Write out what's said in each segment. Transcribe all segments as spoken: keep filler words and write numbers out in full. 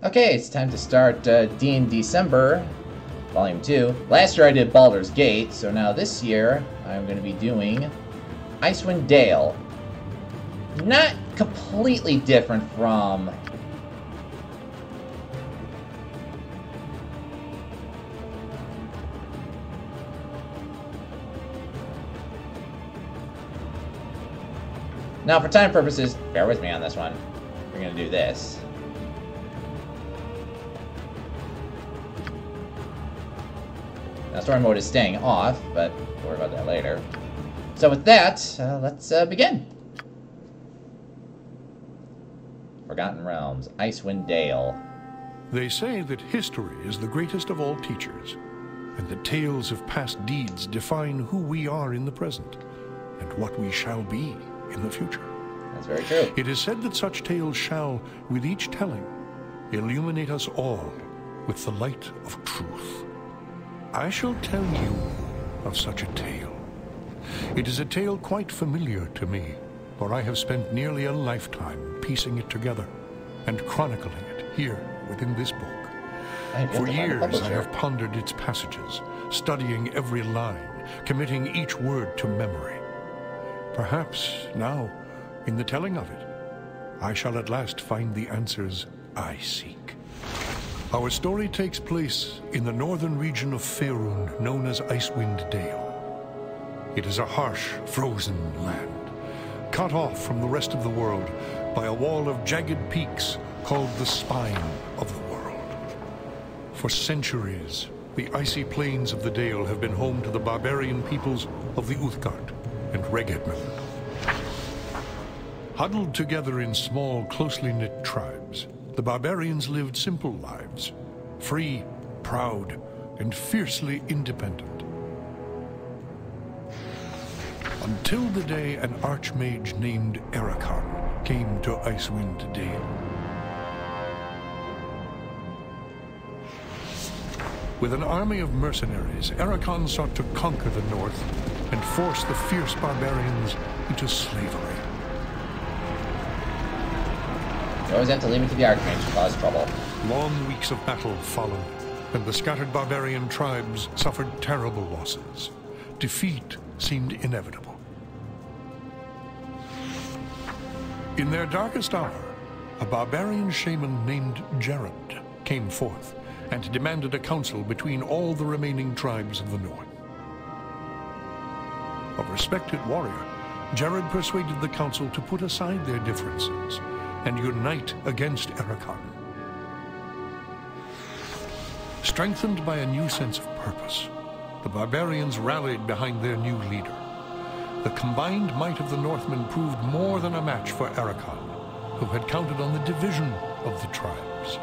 Okay, it's time to start uh, D and December, Volume two. Last year I did Baldur's Gate, so now this year I'm going to be doing Icewind Dale. Not completely different from... Now, for time purposes, bear with me on this one. We're going to do this. Now, story mode is staying off, but we'll worry about that later. So with that, uh, let's uh, begin. Forgotten Realms, Icewind Dale. They say that history is the greatest of all teachers, and that tales of past deeds define who we are in the present, and what we shall be in the future. That's very true. It is said that such tales shall, with each telling, illuminate us all with the light of truth. I shall tell you of such a tale. It is a tale quite familiar to me, for I have spent nearly a lifetime piecing it together and chronicling it here within this book. For years I have pondered its passages, studying every line, committing each word to memory. Perhaps now, in the telling of it, I shall at last find the answers I seek. Our story takes place in the northern region of Faerun, known as Icewind Dale. It is a harsh, frozen land, cut off from the rest of the world by a wall of jagged peaks called the Spine of the World. For centuries, the icy plains of the Dale have been home to the barbarian peoples of the Uthgard and Regedman. Huddled together in small, closely knit tribes, the barbarians lived simple lives, free, proud, and fiercely independent. Until the day an archmage named Erakan came to Icewind Dale. With an army of mercenaries, Erakan sought to conquer the north and force the fierce barbarians into slavery. You always have to leave it to the Archmage to cause trouble. Long weeks of battle followed, and the scattered barbarian tribes suffered terrible losses. Defeat seemed inevitable. In their darkest hour, a barbarian shaman named Jared came forth and demanded a council between all the remaining tribes of the north. A respected warrior, Jared persuaded the council to put aside their differences and unite against Erakan. Strengthened by a new sense of purpose, the barbarians rallied behind their new leader. The combined might of the Northmen proved more than a match for Erakan, who had counted on the division of the tribes.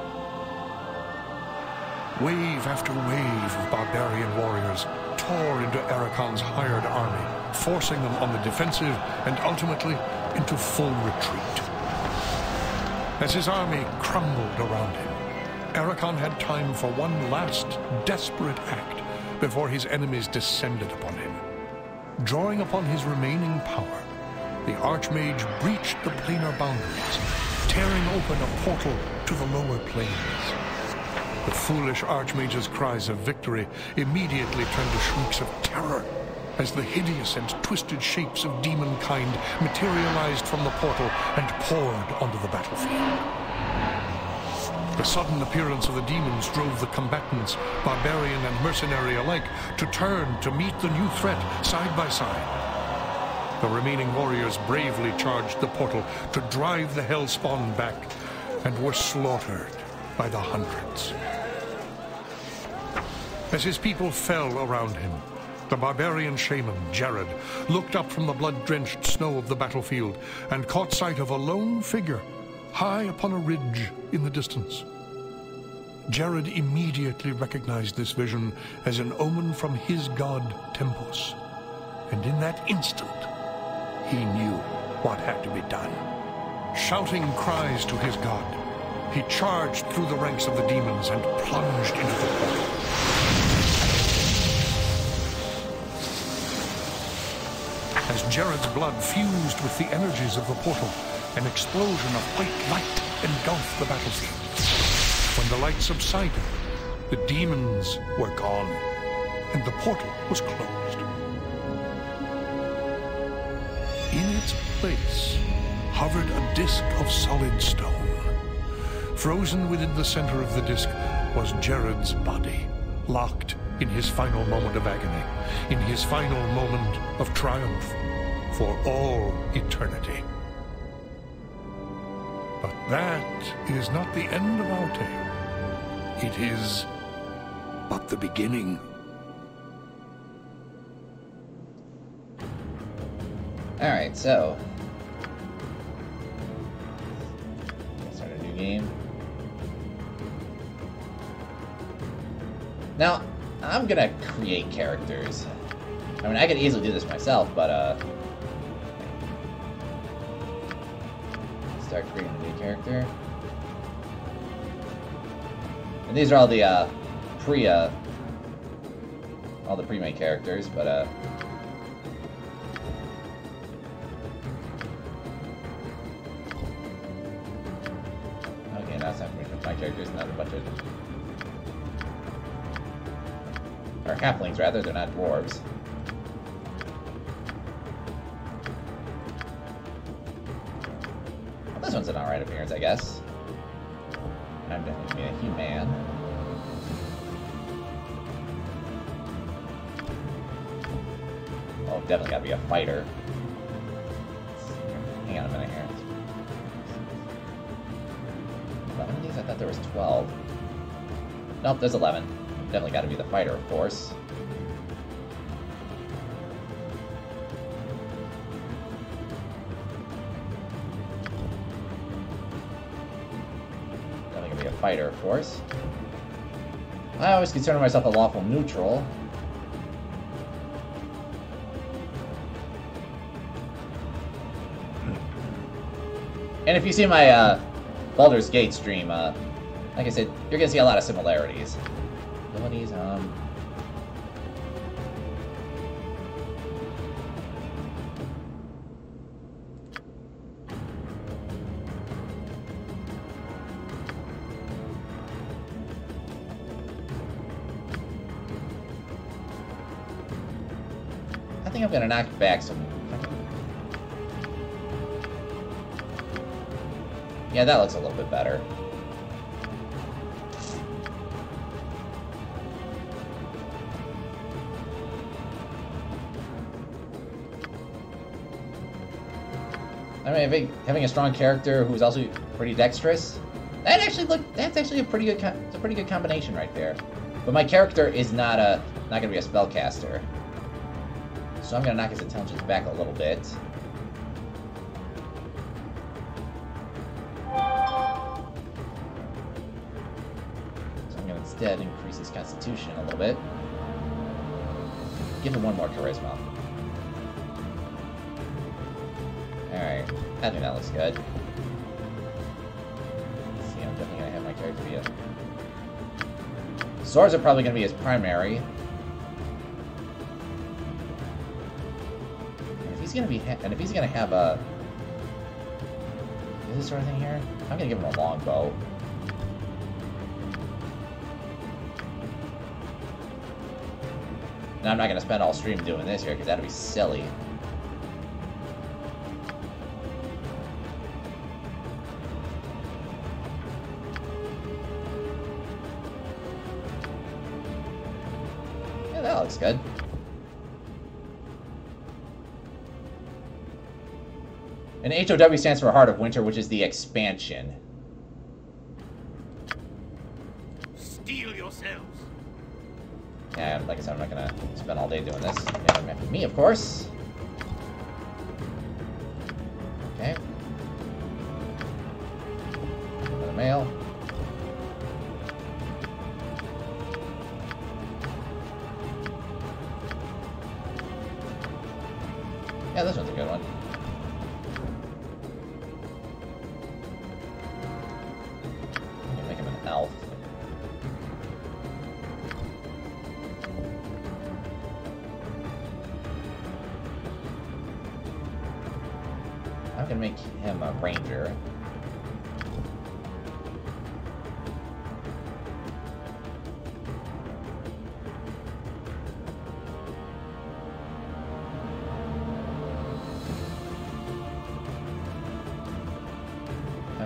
Wave after wave of barbarian warriors tore into Erakan's hired army, forcing them on the defensive and ultimately into full retreat. As his army crumbled around him, Erakan had time for one last desperate act before his enemies descended upon him. Drawing upon his remaining power, the Archmage breached the planar boundaries, tearing open a portal to the lower planes. The foolish Archmage's cries of victory immediately turned to shrieks of terror as the hideous and twisted shapes of demonkind materialized from the portal and poured onto the battlefield. The sudden appearance of the demons drove the combatants, barbarian and mercenary alike, to turn to meet the new threat side by side. The remaining warriors bravely charged the portal to drive the hellspawn back and were slaughtered by the hundreds. As his people fell around him, the barbarian shaman, Jared, looked up from the blood-drenched snow of the battlefield and caught sight of a lone figure high upon a ridge in the distance. Jared immediately recognized this vision as an omen from his god, Tempus, and in that instant, he knew what had to be done. Shouting cries to his god, he charged through the ranks of the demons and plunged into the portal. As Jared's blood fused with the energies of the portal, an explosion of white light engulfed the battlefield. When the light subsided, the demons were gone, and the portal was closed. In its place hovered a disk of solid stone. Frozen within the center of the disk was Jared's body, locked in his final moment of agony, in his final moment of triumph, for all eternity. But that is not the end of our tale. It is but the beginning. Alright, so... start a new game. Now, I'm gonna create characters. I mean, I could easily do this myself, but, uh... start creating a new character. And these are all the, uh, pre, uh... all the pre-made characters, but, uh... okay, now it's time for me to put my characters, not a bunch of... or halflings, rather, they're not dwarves. Well, this one's an alright appearance, I guess. I'm definitely a human. Oh, definitely gotta be a fighter. Hang on a minute here. eleven of these? I thought there was twelve. Nope, there's eleven. Definitely gotta be the fighter, of course. Definitely gonna be a fighter, of course. I always consider myself a lawful neutral. And if you see my uh, Baldur's Gate stream, uh, like I said, you're gonna see a lot of similarities. Abilities, um... I think I'm gonna knock back some... yeah, that looks a little bit better. I mean, having, having a strong character who's also pretty dexterous, that actually look that's actually a pretty good it's a pretty good combination right there. But my character is not a not gonna be a spellcaster, so I'm gonna knock his intelligence back a little bit. So I'm gonna instead increase his constitution a little bit. Give him one more charisma. Alright, I think that looks good. Let's see, I'm definitely gonna have my character be a... swords are probably gonna be his primary. And if he's gonna be ha and if he's gonna have a... is this sort of thing here? I'm gonna give him a longbow. Now I'm not gonna spend all stream doing this here because that'd be silly. That looks good. And H O W stands for Heart of Winter, which is the expansion. Steel yourselves. Yeah, like I said, I'm not gonna spend all day doing this. Yeah, me, of course. Okay. Another mail. Yeah, this one's a good one. I'm gonna make him an elf. I'm gonna make him a ranger.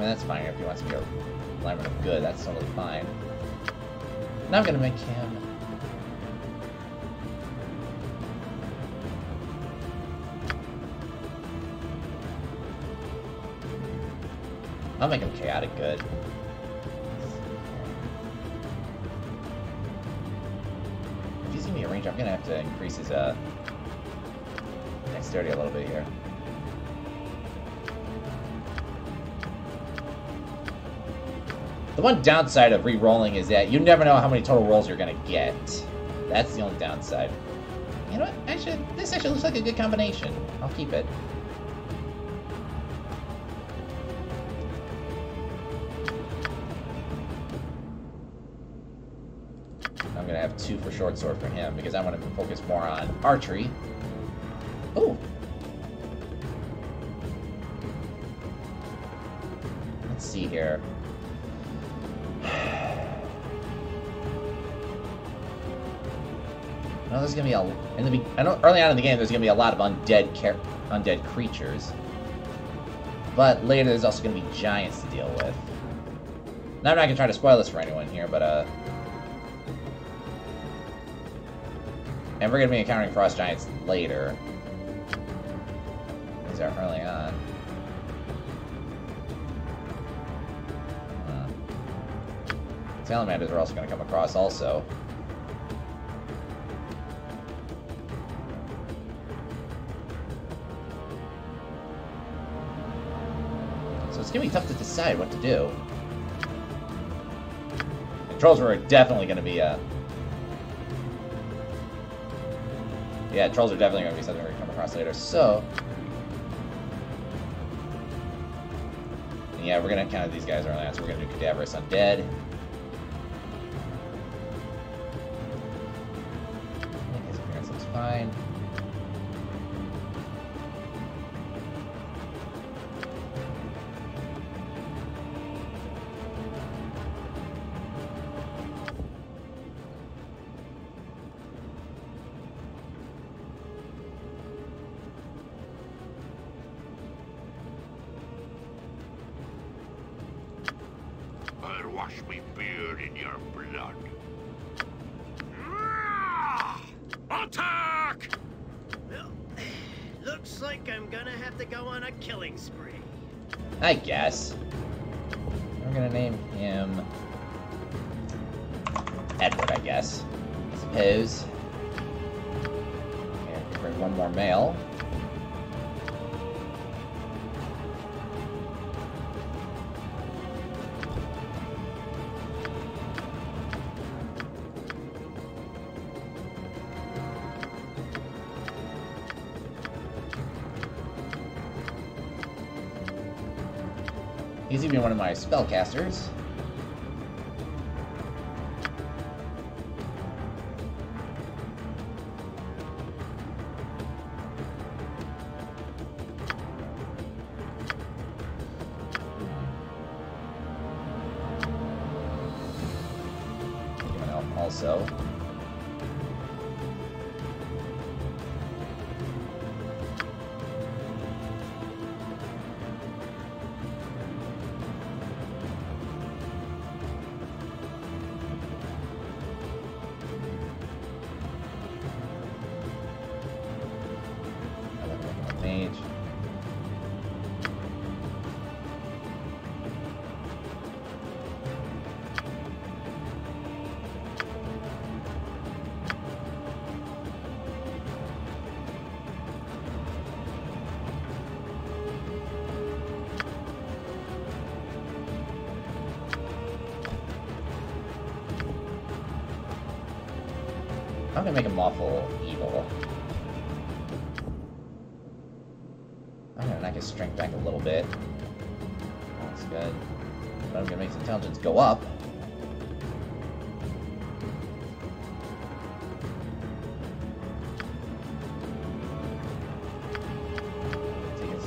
mean, that's fine. If he wants to be a lineman of good, that's totally fine. Now I'm gonna make him... I'll make him chaotic good. If he's gonna be a ranger, I'm gonna have to increase his uh, dexterity a little bit here. The one downside of re-rolling is that you never know how many total rolls you're gonna get. That's the only downside. You know what? Actually, this actually looks like a good combination. I'll keep it. I'm gonna have two for short sword for him because I want to focus more on archery. Ooh. Let's see here. No, there's gonna be a in the be I know early on in the game there's gonna be a lot of undead car undead creatures, but later there's also gonna be giants to deal with. Now I'm not gonna try to spoil this for anyone here, but uh, and we're gonna be encountering frost giants later. These are early on. Uh, Salamanders are also gonna come across also. It's gonna be tough to decide what to do. And trolls are definitely gonna be uh yeah, trolls are definitely gonna be something we're gonna come across later. So yeah, we're gonna encounter these guys early on, so we're gonna do cadaverous undead. I think his appearance looks fine. Wash me beard in your blood. Attack! Well, looks like I'm gonna have to go on a killing spree. I guess. I'm gonna name him Edward, I guess. I suppose. Okay, bring one more male. He's even one of my spellcasters. Give an elf also. Mage. I'm gonna make him awful evil. I'm gonna knock his strength back a little bit. That's good. But I'm gonna make his intelligence go up. Take his...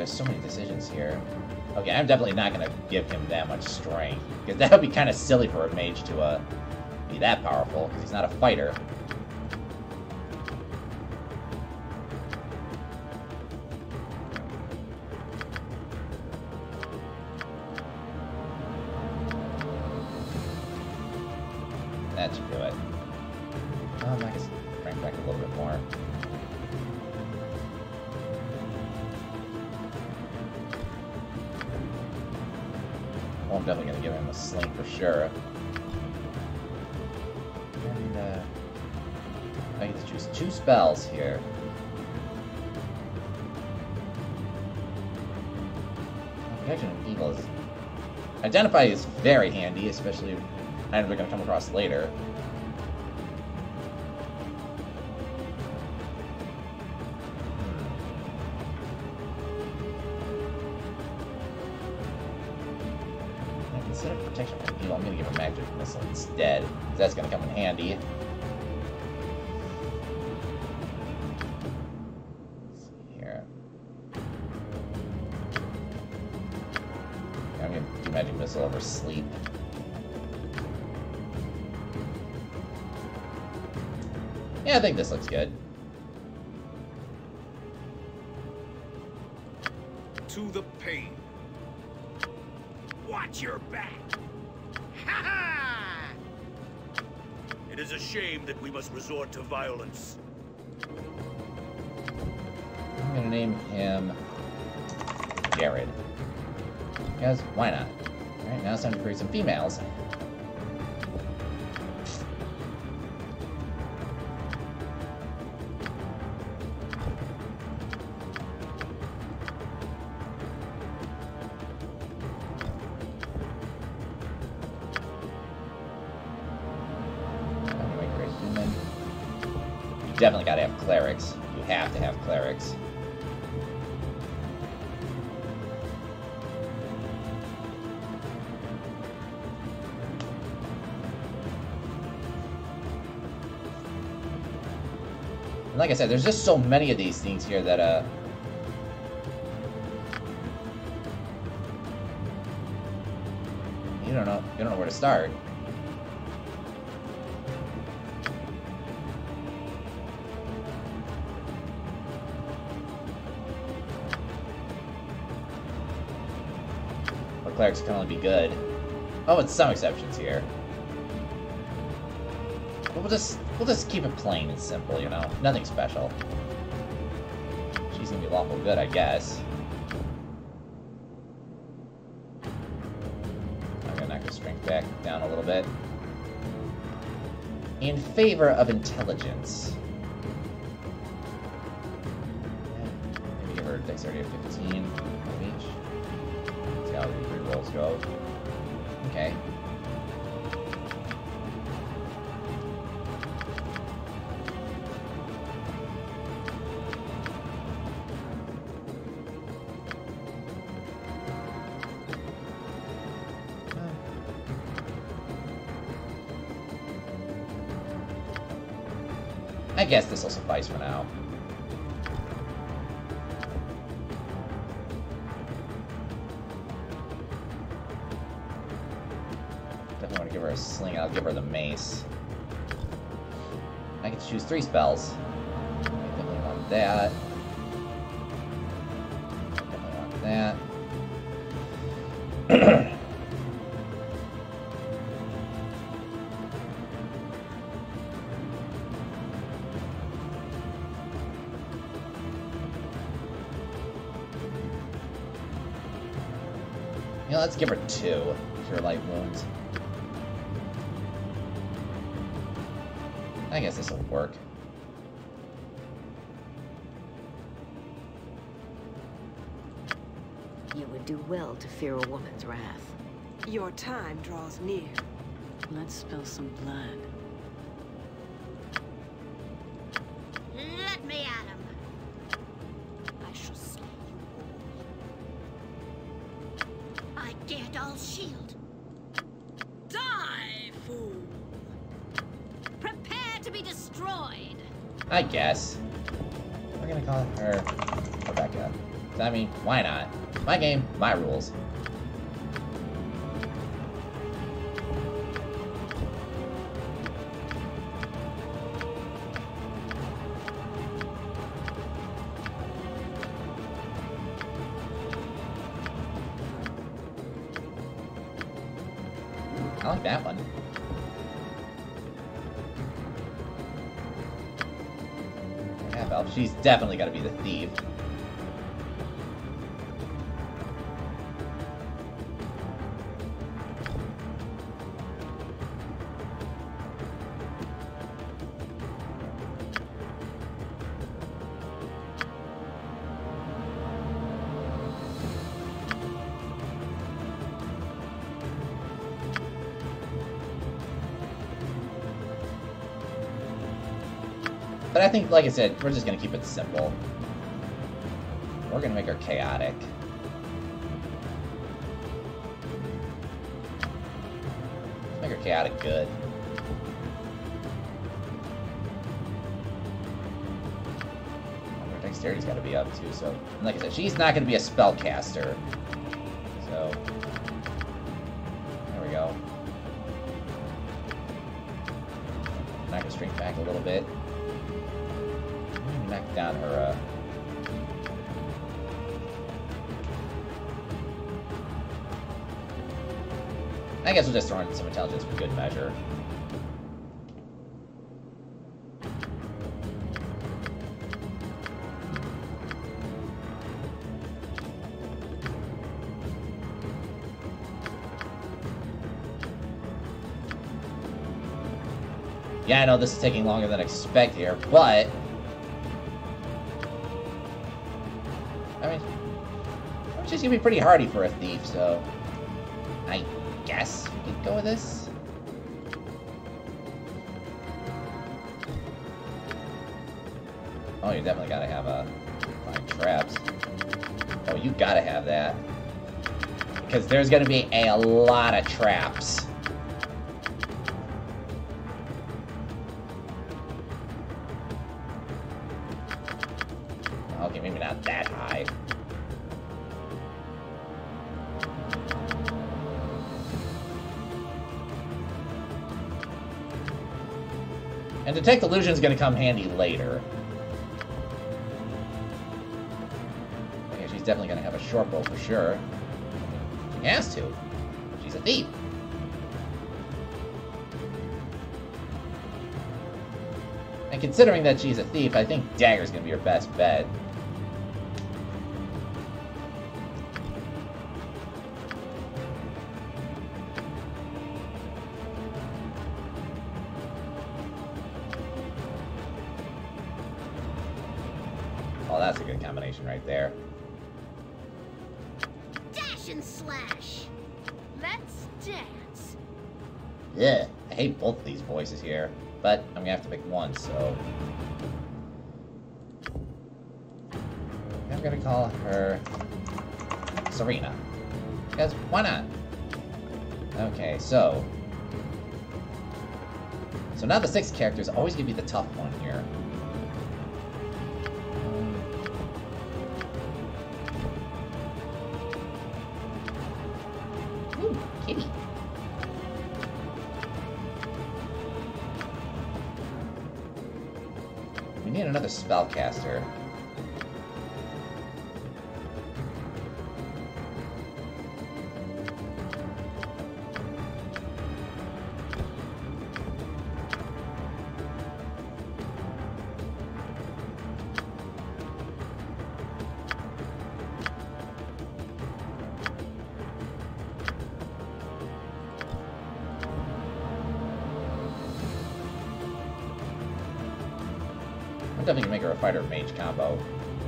there's so many decisions here. Okay, I'm definitely not going to give him that much strength, because that would be kind of silly for a mage to uh, be that powerful, because he's not a fighter. That should do it. Um, I guess crank back a little bit more. Well, I'm definitely going to give him a sling for sure. And, uh... I get to choose two spells here. Protection of Evil is... Identify is very handy, especially if items are going to come across later. Instead of protection from evil, I'm going to give a magic missile instead, because that's going to come in handy. Let's see here. I'm going to do magic missile over sleep. Yeah, I think this looks good. To the pain. Watch your back! Ha ha! It is a shame that we must resort to violence. I'm gonna name him Jared. Because why not? Alright, now it's time to create some females. Definitely gotta have clerics. You have to have clerics. And like I said, there's just so many of these things here that, uh... you don't know, you don't know where to start. Clerics can only be good. Oh, with some exceptions here. But we'll just we'll just keep it plain and simple, you know? Nothing special. She's gonna be lawful good, I guess. I'm gonna knock her strength back down a little bit. In favor of intelligence. Maybe give her dexterity of fifteen of each. How the three rolls go. Okay. I guess this will suffice for now. Definitely want to give her a sling. I'll give her the mace. I get to choose three spells. I definitely want that. Definitely want that. You know, let's give her two. Cure light wounds. I guess this will work. You would do well to fear a woman's wrath. Your time draws near. Let's spill some blood. Let me at him. I shall slay you. I Gyardal's shield. Die, fool! Prepare to be destroyed. I guess. We're gonna call her Rebecca. I mean, why not? My game, my rules. I like that one. Half elf. She's definitely got to be the thief. But I think, like I said, we're just going to keep it simple. We're going to make her chaotic. Let's make her chaotic good. Her dexterity's got to be up, too, so... And like I said, she's not going to be a spellcaster. So... There we go. Knock her strength back a little bit. Knock down her, uh... I guess we'll just throw in some intelligence for good measure. Yeah, I know this is taking longer than expected here, but... I mean, she's gonna be pretty hardy for a thief, so I guess we could go with this. Oh, you definitely gotta have a find traps. Oh, you gotta have that because there's gonna be a lot of traps. Okay, maybe not that high. And Detect Illusion is going to come handy later. Okay, she's definitely going to have a short bow for sure. She has to. She's a thief. And considering that she's a thief, I think Dagger's going to be her best bet. Oh, that's a good combination right there. Dash and slash. Let's dance. Yeah, I hate both of these voices here, but I'm gonna have to pick one, so I'm gonna call her Serena. Because why not? Okay, so so now the sixth character is always gonna be the tough one here. Ooh, kitty. We need another spellcaster. Definitely can make her a fighter mage combo.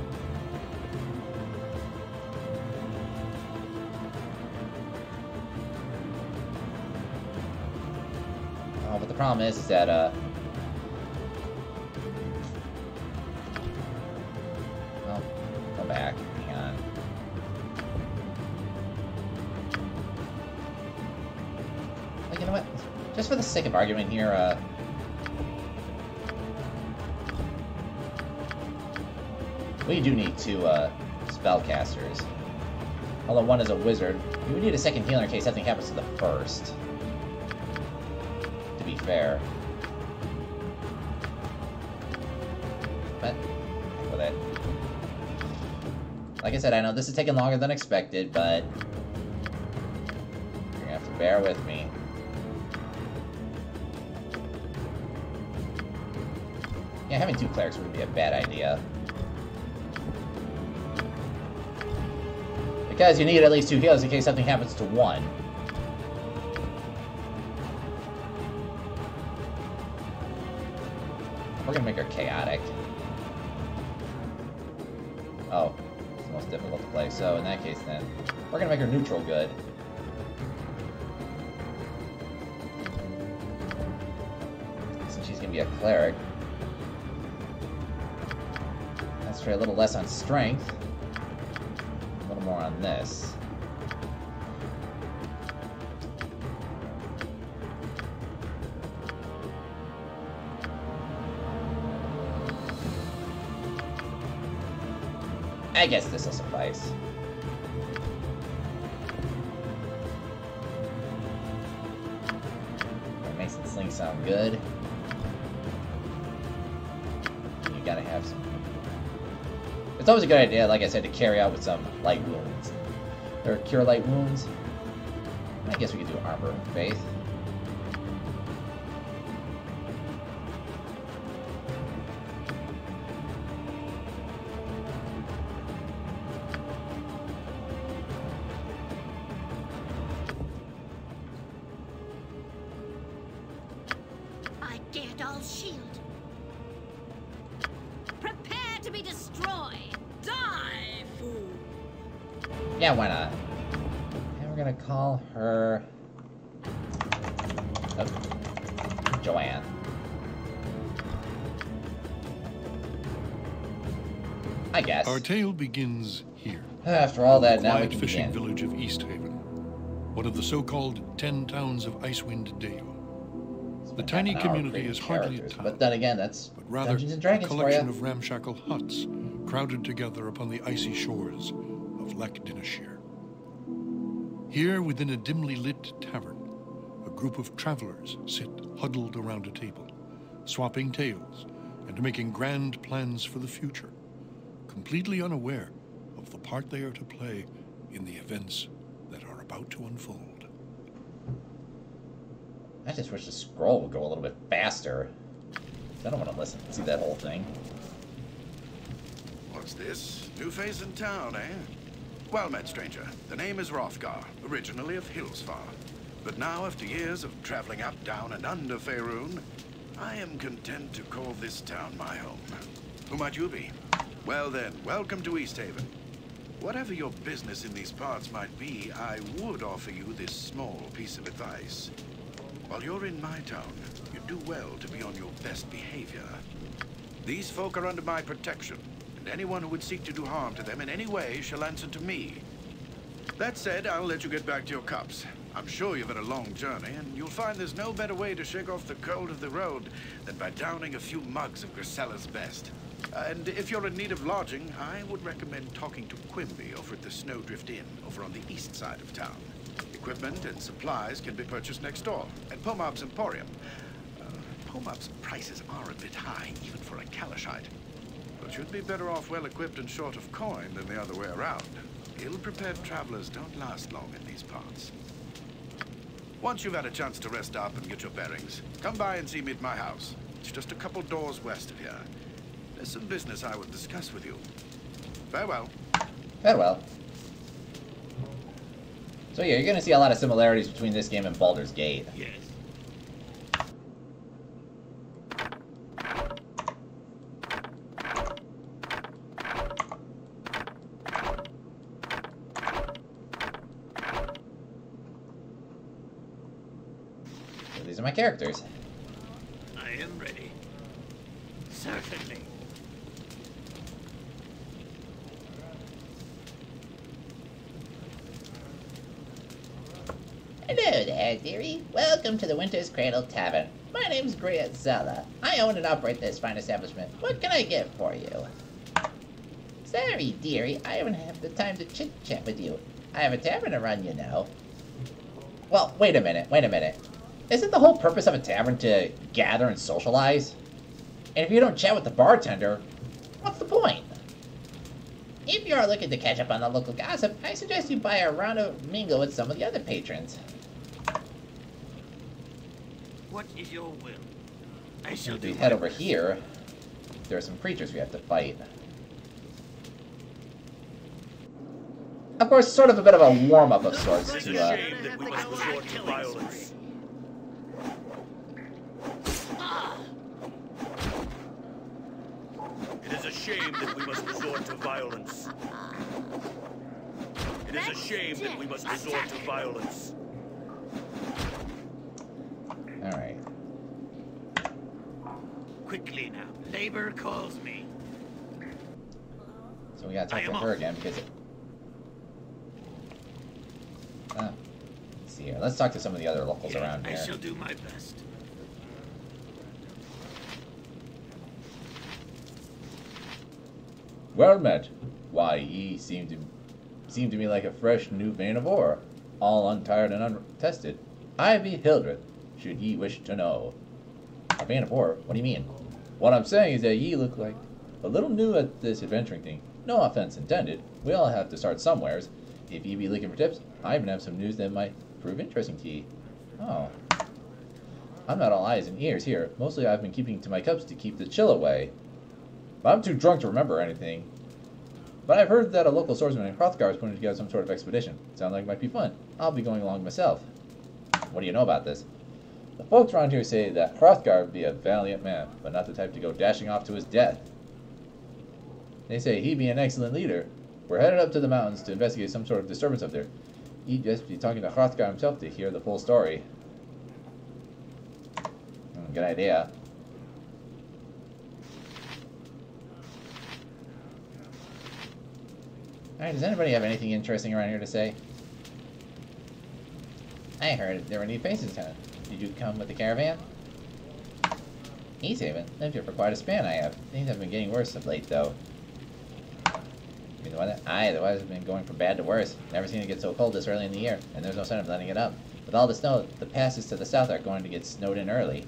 Oh, but the problem is, is that uh well, go back. Hang on. Like, you know what? Just for the sake of argument here, uh we do need two uh, spellcasters. Although one is a wizard. We would need a second healer in case something happens to the first. To be fair. But, heck with it. Like I said, I know this is taking longer than expected, but you're gonna have to bear with me. Yeah, having two clerics would be a bad idea. Because you need at least two healers in case something happens to one. We're gonna make her chaotic. Oh, it's the most difficult to play. So in that case then, we're gonna make her neutral good. Since she's gonna be a cleric. Let's try a little less on strength. A little more on this. I guess this will suffice. That makes the sling sound good. You gotta have some. It's always a good idea, like I said, to carry out with some light wounds. Or cure light wounds. I guess we could do armor of faith. I get all shield. Prepare to be destroyed. Die, fool. Yeah, why not? And we're gonna call her... Oh. Joanne. I guess. Our tale begins here. After all that, now we quiet can fishing begin. village of Easthaven, one of the so-called ten towns of Icewind Dale. The tiny Our community creative is hardly a characters, town, But then again, that's but rather Dungeons and a Dragons for collection you. of ramshackle huts crowded together upon the icy shores of Lake Dinashir. Here, within a dimly lit tavern, a group of travelers sit huddled around a table, swapping tales and making grand plans for the future, completely unaware of the part they are to play in the events that are about to unfold. I just wish the scroll would go a little bit faster. I don't want to listen, see that whole thing. What's this? New face in town, eh? Well met, stranger. The name is Hrothgar, originally of Hillsfar. But now, after years of traveling up, down, and under Faerun, I am content to call this town my home. Who might you be? Well then, welcome to Easthaven. Whatever your business in these parts might be, I would offer you this small piece of advice. While you're in my town, you do well to be on your best behavior. These folk are under my protection, and anyone who would seek to do harm to them in any way shall answer to me. That said, I'll let you get back to your cups. I'm sure you've had a long journey, and you'll find there's no better way to shake off the cold of the road than by downing a few mugs of Grisella's best. And if you're in need of lodging, I would recommend talking to Quimby over at the Snowdrift Inn over on the east side of town. Equipment and supplies can be purchased next door at Pomab's Emporium. Uh, Pomab's prices are a bit high, even for a Kalashite. But you'd be better off well-equipped and short of coin than the other way around. Ill-prepared travelers don't last long in these parts. Once you've had a chance to rest up and get your bearings, come by and see me at my house. It's just a couple doors west of here. There's some business I would discuss with you. Farewell. Farewell. So yeah, you're gonna see a lot of similarities between this game and Baldur's Gate. Yes. So these are my characters. I am ready. Certainly. Hello there, dearie. Welcome to the Winter's Cradle Tavern. My name's Griazella. I own and operate this fine establishment. What can I get for you? Sorry, dearie, I don't have the time to chit-chat with you. I have a tavern to run, you know. Well, wait a minute, wait a minute. Isn't the whole purpose of a tavern to gather and socialize? And if you don't chat with the bartender, what's the point? If you are looking to catch up on the local gossip, I suggest you buy a round of mingle with some of the other patrons. What is your will? I shall If we do head my over best. here, there are some creatures we have to fight. Of course, sort of a bit of a warm-up of sorts It's to, a uh, shame that we must resort to violence. It is a shame that we must resort to violence. It is a shame that we must resort to violence. Alright. Quickly now. Labor calls me. So we gotta talk I to am her off. again because it... Ah, let's see here. Let's talk to some of the other locals around I here. shall do my best. Well met. Why, ye seem to seem to me like a fresh new vein of ore, all untired and untested. I be Hildreth, should ye wish to know. A vein of ore? What do you mean? What I'm saying is that ye look like a little new at this adventuring thing. No offense intended. We all have to start somewheres. If ye be looking for tips, I even have some news that might prove interesting to ye. Oh. I'm not all eyes and ears here. Mostly I've been keeping to my cups to keep the chill away. But I'm too drunk to remember anything. But I've heard that a local swordsman in Hrothgar is putting together some sort of expedition. Sounds like it might be fun. I'll be going along myself. What do you know about this? The folks around here say that Hrothgar would be a valiant man, but not the type to go dashing off to his death. They say he'd be an excellent leader. We're headed up to the mountains to investigate some sort of disturbance up there. He'd just be talking to Hrothgar himself to hear the full story. Hmm, good idea. Alright, does anybody have anything interesting around here to say? I heard there were new faces in town. Did you come with the caravan? Easthaven? Lived here for quite a span, I have. Things have been getting worse of late, though. You mean the weather? Aye, the weather's been going from bad to worse. Never seen it get so cold this early in the year, and there's no sign of letting it up. With all the snow, the passes to the south are going to get snowed in early.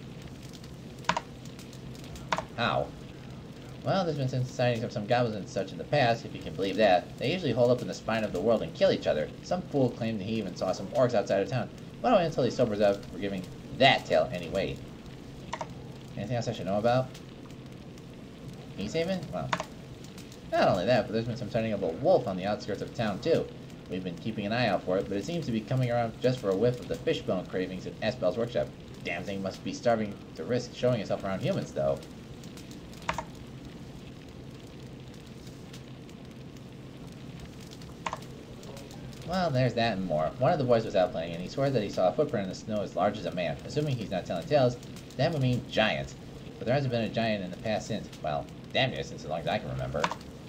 How? Well, there's been some sightings of some goblins and such in the past, if you can believe that. They usually hold up in the spine of the world and kill each other. Some fool claimed that he even saw some orcs outside of town. But wait until he sobers up for giving that tale any weight. Anything else I should know about? Easthaven? Well, not only that, but there's been some sighting of a wolf on the outskirts of town, too. We've been keeping an eye out for it, but it seems to be coming around just for a whiff of the fishbone cravings in Aspel's workshop. Damn thing must be starving to risk showing itself around humans, though. Well, there's that and more. One of the boys was out playing, and he swore that he saw a footprint in the snow as large as a man. Assuming he's not telling tales, that would mean giants. But there hasn't been a giant in the past since, well, damn near since as long as I can remember.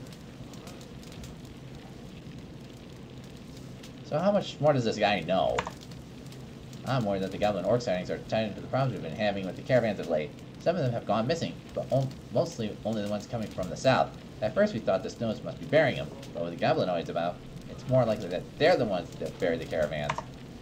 So how much more does this guy know? I'm worried that the goblin orc sightings are tied into the problems we've been having with the caravans of late. Some of them have gone missing, but mostly only the ones coming from the south. At first we thought the snows must be burying them, but with the goblinoids about, it's more likely that they're the ones that bury the caravans.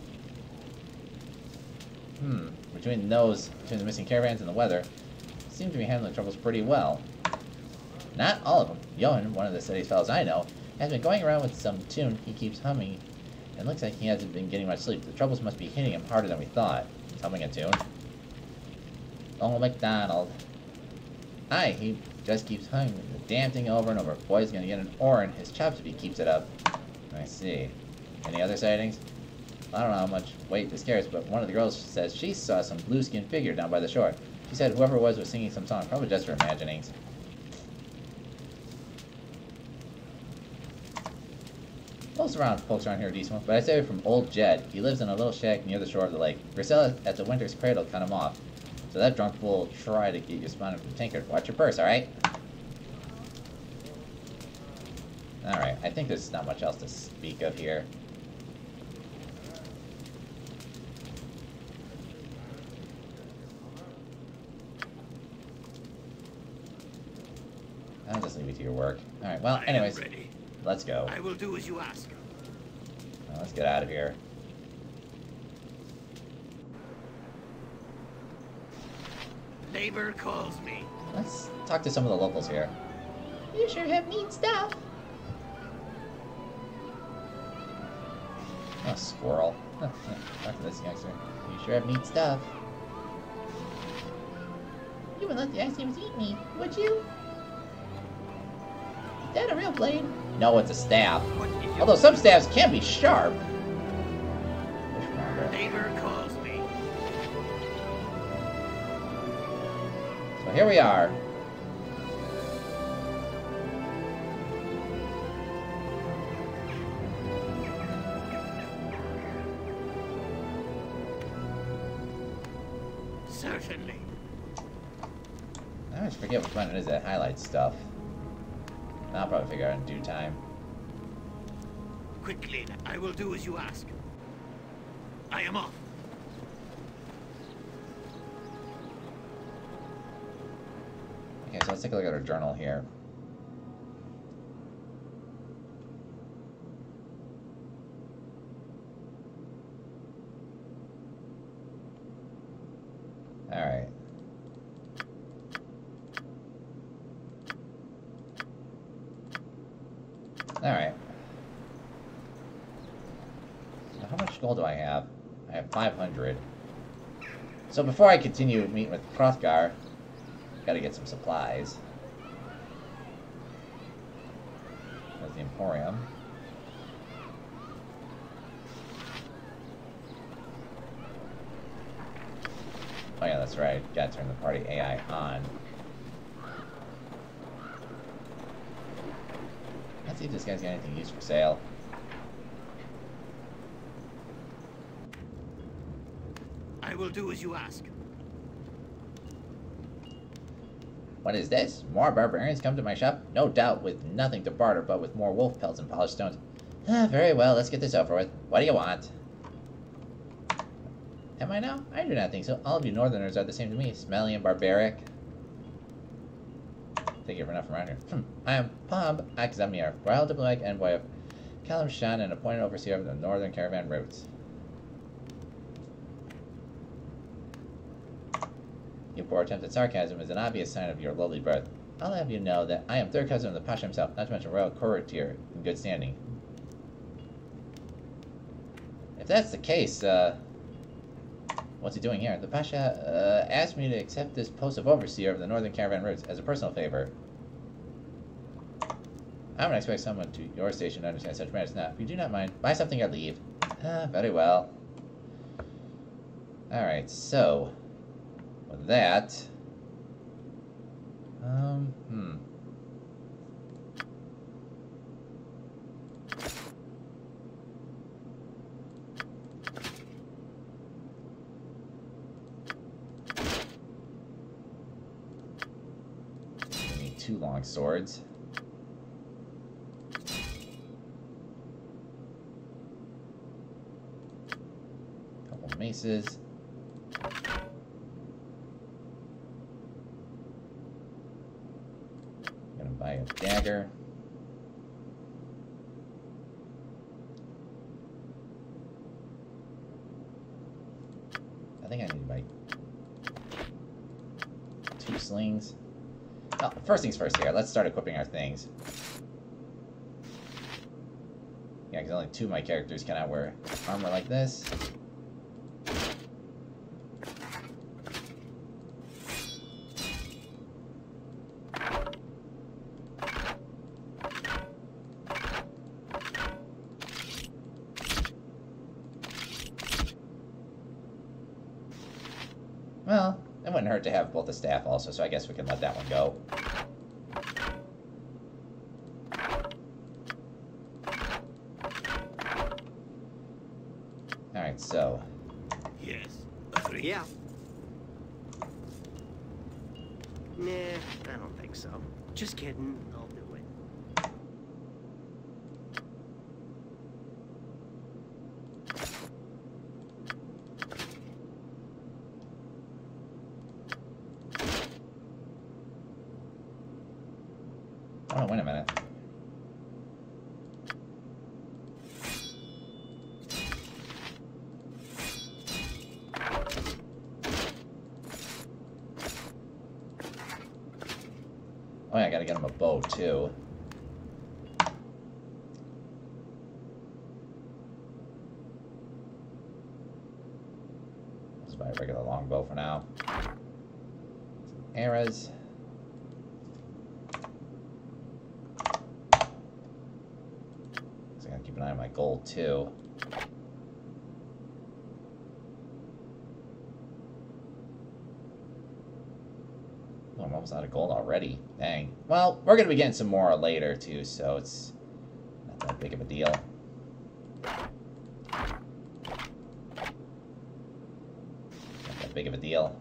Hmm, between those, between the missing caravans and the weather, seem to be handling the troubles pretty well. Not all of them. Johan, one of the steadiest fellows I know, has been going around with some tune he keeps humming, and looks like he hasn't been getting much sleep. The troubles must be hitting him harder than we thought. He's humming a tune. Oh, MacDonald. Aye, he just keeps humming the damn thing over and over. Boy's gonna get an oar in his chops if he keeps it up. I see. Any other sightings? I don't know how much weight this carries, but one of the girls says she saw some blue-skinned figure down by the shore. She said whoever it was was singing some song, probably just her imaginings. Most around folks around here are decent, but I say from old Jed. He lives in a little shack near the shore of the lake. Grisella at the winter's cradle cut him off. So that drunk fool will try to get you spotted from Tinker. Watch your purse, alright? Alright, I think there's not much else to speak of here. I'll just leave you to your work. Alright, well, I am anyways, ready. let's go. I will do as you ask. Well, let's get out of here. Neighbor calls me. Let's talk to some of the locals here. You sure have neat stuff. Oh, squirrel. Talk to this youngster. You sure have neat stuff. You wouldn't let the ice creams eat me, would you? Is that a real blade? No, it's a staff. Although some staffs can be sharp. Neighbor calls me. So here we are. Certainly. I always forget which one it is that highlights stuff. I'll probably figure out in due time. Quickly, I will do as you ask. I am off. Okay, so let's take a look at our journal here. Alright. Alright. So how much gold do I have? I have five hundred. So before I continue meeting with Hrothgar, gotta get some supplies. There's the Emporium. Oh yeah, that's right. Gotta turn the party A I on. Let's see if this guy's got anything used for sale. I will do as you ask. What is this? More barbarians come to my shop? No doubt with nothing to barter but with more wolf pelts and polished stones. Ah, very well, let's get this over with. What do you want? Am I now? I do not think so. All of you northerners are the same to me. Smelly and barbaric. Think you're enough from around here. Hmm. I am Pomb Akzamir, royal diplomatic envoy of Kalam Shan and appointed overseer of the northern caravan routes. Your poor attempt at sarcasm is an obvious sign of your lowly birth. I'll have you know that I am third cousin of the Pasha himself, not to mention royal courtier in good standing. If that's the case, uh... what's he doing here? The Pasha uh, asked me to accept this post of overseer of the northern caravan routes as a personal favor. I don't expect someone to your station to understand such matters. Now, if you do not mind, buy something or leave. Ah, very well. Alright, so... with that... Um, hmm... we need two long swords. Couple maces. Buy a dagger. I think I need to buy two slings. Oh, first things first here. Let's start equipping our things. Yeah, because only two of my characters cannot wear armor like this. Well, it wouldn't hurt to have both the staff also, so I guess we can let that one go. Alright, so... Yes, agreed. Yeah. Nah, I don't think so. Just kidding. I'll do it. Oh, wait a minute. Oh yeah, I gotta get him a bow, too. Let's buy a regular longbow for now. Some arrows. So I gotta keep an eye on my gold, too. Oh, I'm almost out of gold already. Dang. Well, we're gonna be getting some more later, too, so it's not that big of a deal. Big of a deal.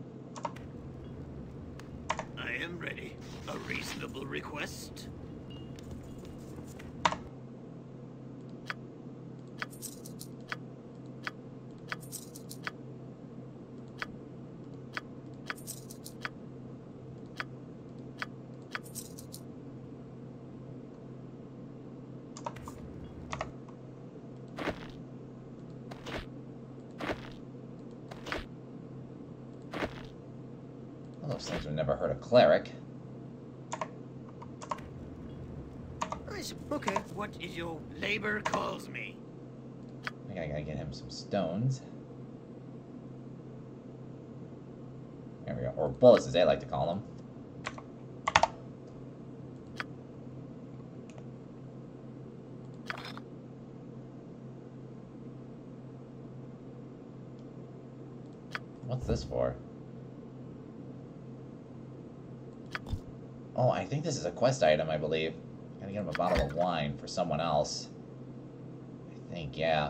I am ready. A reasonable request? Those things would never hurt a cleric. Okay. What is your labor calls me? I gotta, gotta get him some stones. There we go. Or bullets, as they like to call them. What's this for? Oh, I think this is a quest item, I believe. Gotta get him a bottle of wine for someone else. I think, yeah.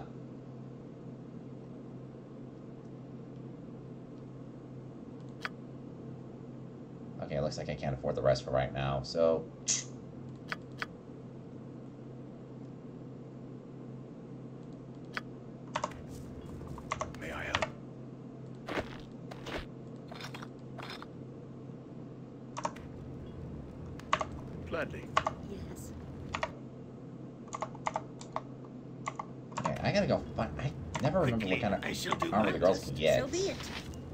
Okay, it looks like I can't afford the rest for right now, so... May I help? Gladly. Yes. Okay, I gotta go find... I never remember what kind I shall do of armor my the girls best. can get. So be it.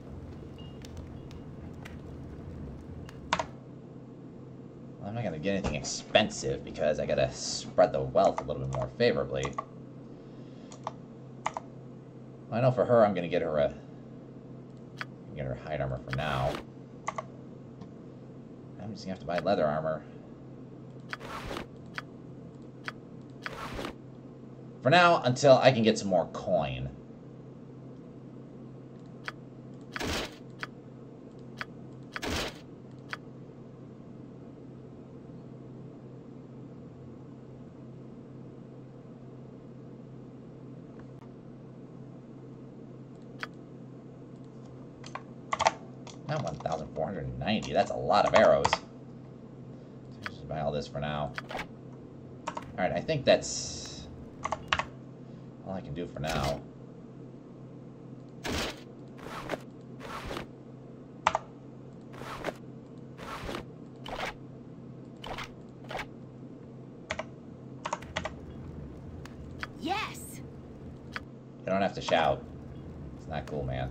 Well, I'm not gonna get anything expensive because I gotta spread the wealth a little bit more favorably. I know for her, I'm gonna get her a... get her hide armor for now. I'm just gonna have to buy leather armor. For now, until I can get some more coin. Now one thousand four hundred ninety. That's a lot of arrows. So just buy all this for now. Alright, I think that's all I can do for now. Yes. You don't have to shout. It's not cool, man.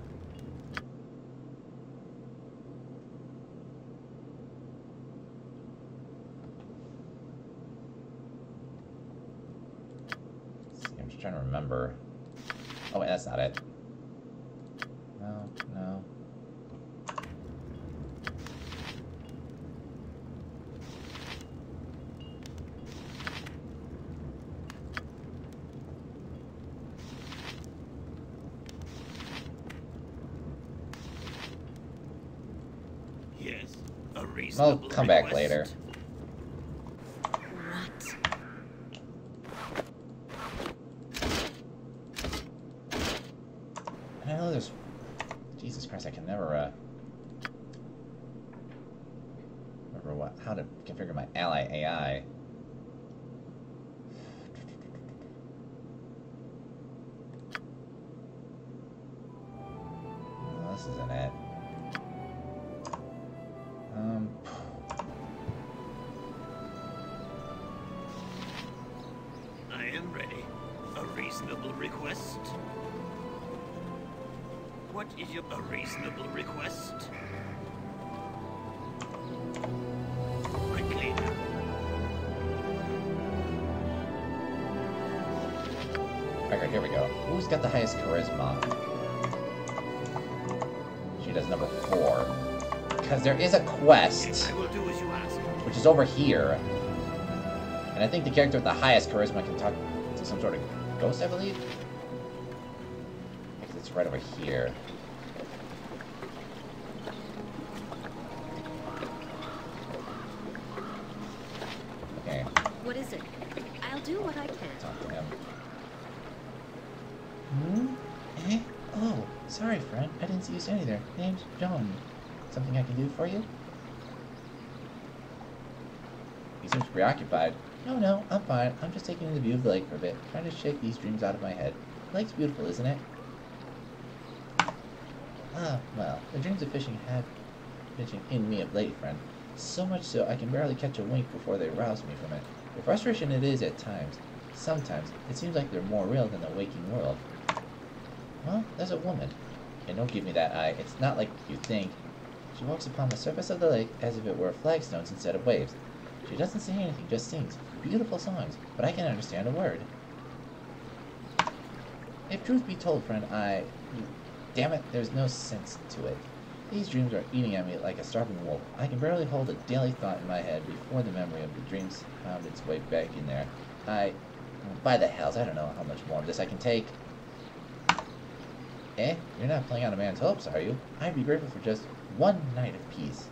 I'm just trying to remember. Oh wait, that's not it. No, no. Yes, a reasonable I'll come back request. later. What? I know there's... Jesus Christ, I can never, uh... remember what, how to configure my ally A I. No, this isn't it. Um... request? What is your a reasonable request? Quickly. Alright, here we go. Who's got the highest charisma? She does number four. Because there is a quest, I will do as you ask. which is over here. And I think the character with the highest charisma can talk to some sort of ghost, I believe? Because it's right over here. Okay, What is it? I'll do what I can. talk to him. Hmm? Eh? Oh, sorry, friend. I didn't see you standing there. Name's John. Something I can do for you? He seems preoccupied. No, no, I'm fine. I'm just taking in the view of the lake for a bit, trying to shake these dreams out of my head. The lake's beautiful, isn't it? Ah, well, the dreams of fishing have fishing in me of late, friend. So much so I can barely catch a wink before they rouse me from it. The frustration it is at times. Sometimes, it seems like they're more real than the waking world. Well, there's a woman. And don't give me that eye. It's not like you think. She walks upon the surface of the lake as if it were flagstones instead of waves. She doesn't say anything, just sings. Beautiful songs, but I can't understand a word. If truth be told, friend, I... Damn it, there's no sense to it. These dreams are eating at me like a starving wolf. I can barely hold a daily thought in my head before the memory of the dreams found its way back in there. I... By the hells, I don't know how much more of this I can take. Eh? You're not playing on a man's hopes, are you? I'd be grateful for just one night of peace.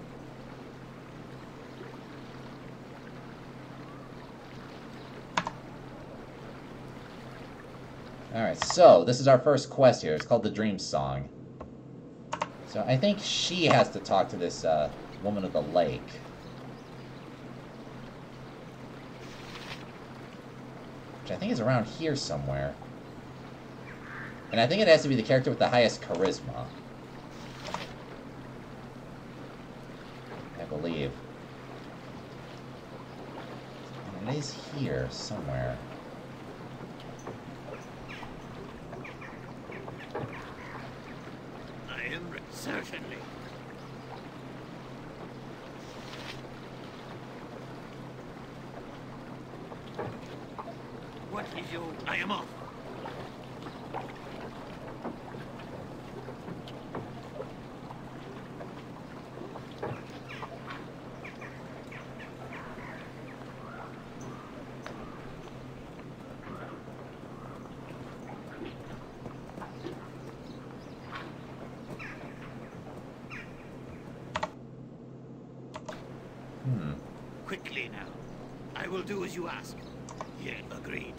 Alright, so this is our first quest here. It's called the Dream Song. So I think she has to talk to this uh, woman of the lake. Which I think is around here somewhere. And I think it has to be the character with the highest charisma. I believe. And it is here somewhere. I am re- certainly. What is your... I am off. Hmm. Quickly now. I will do as you ask. Yeah, agreed.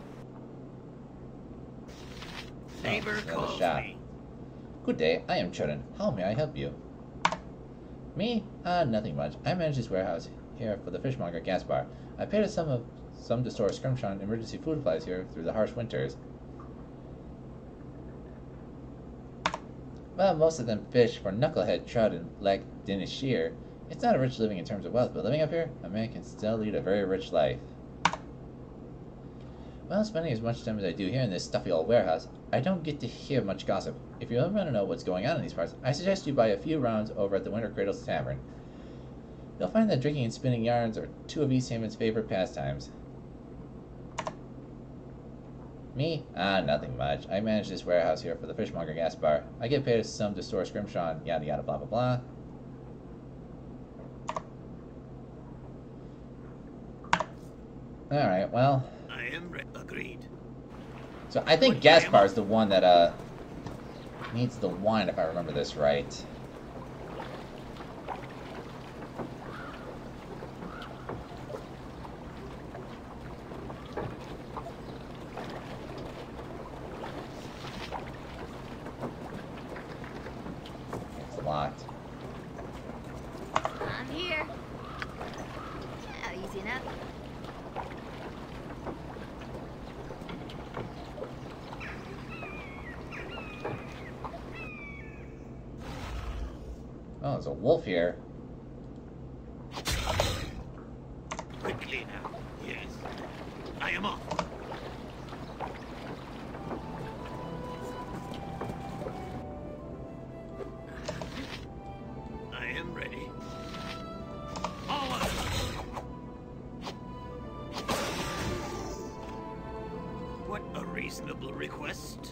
Neighbor another calls shop. me. Good day, I am Chudden. How may I help you? Me? Ah, uh, nothing much. I manage this warehouse here for the fishmonger Gaspar. I paid a sum of some to store scrimshaw emergency food supplies here through the harsh winters. Well, most of them fish for knucklehead trout and black Danish shear. It's not a rich living in terms of wealth, but living up here, a man can still lead a very rich life. Well, spending as much time as I do here in this stuffy old warehouse, I don't get to hear much gossip. If you ever want to know what's going on in these parts, I suggest you buy a few rounds over at the Winter Cradles Tavern. You'll find that drinking and spinning yarns are two of East Haven's favorite pastimes. Me? Ah, nothing much. I manage this warehouse here for the fishmonger Gaspar. I get paid a sum to store scrimshaw and yada yada blah blah blah. Alright, well... I am re- agreed. So I think Gaspar's the one that, uh... needs the wine, if I remember this right. It's locked. I'm here. Yeah, easy enough. Oh, there's a wolf here. Quickly now. Yes. I am off. reasonable request.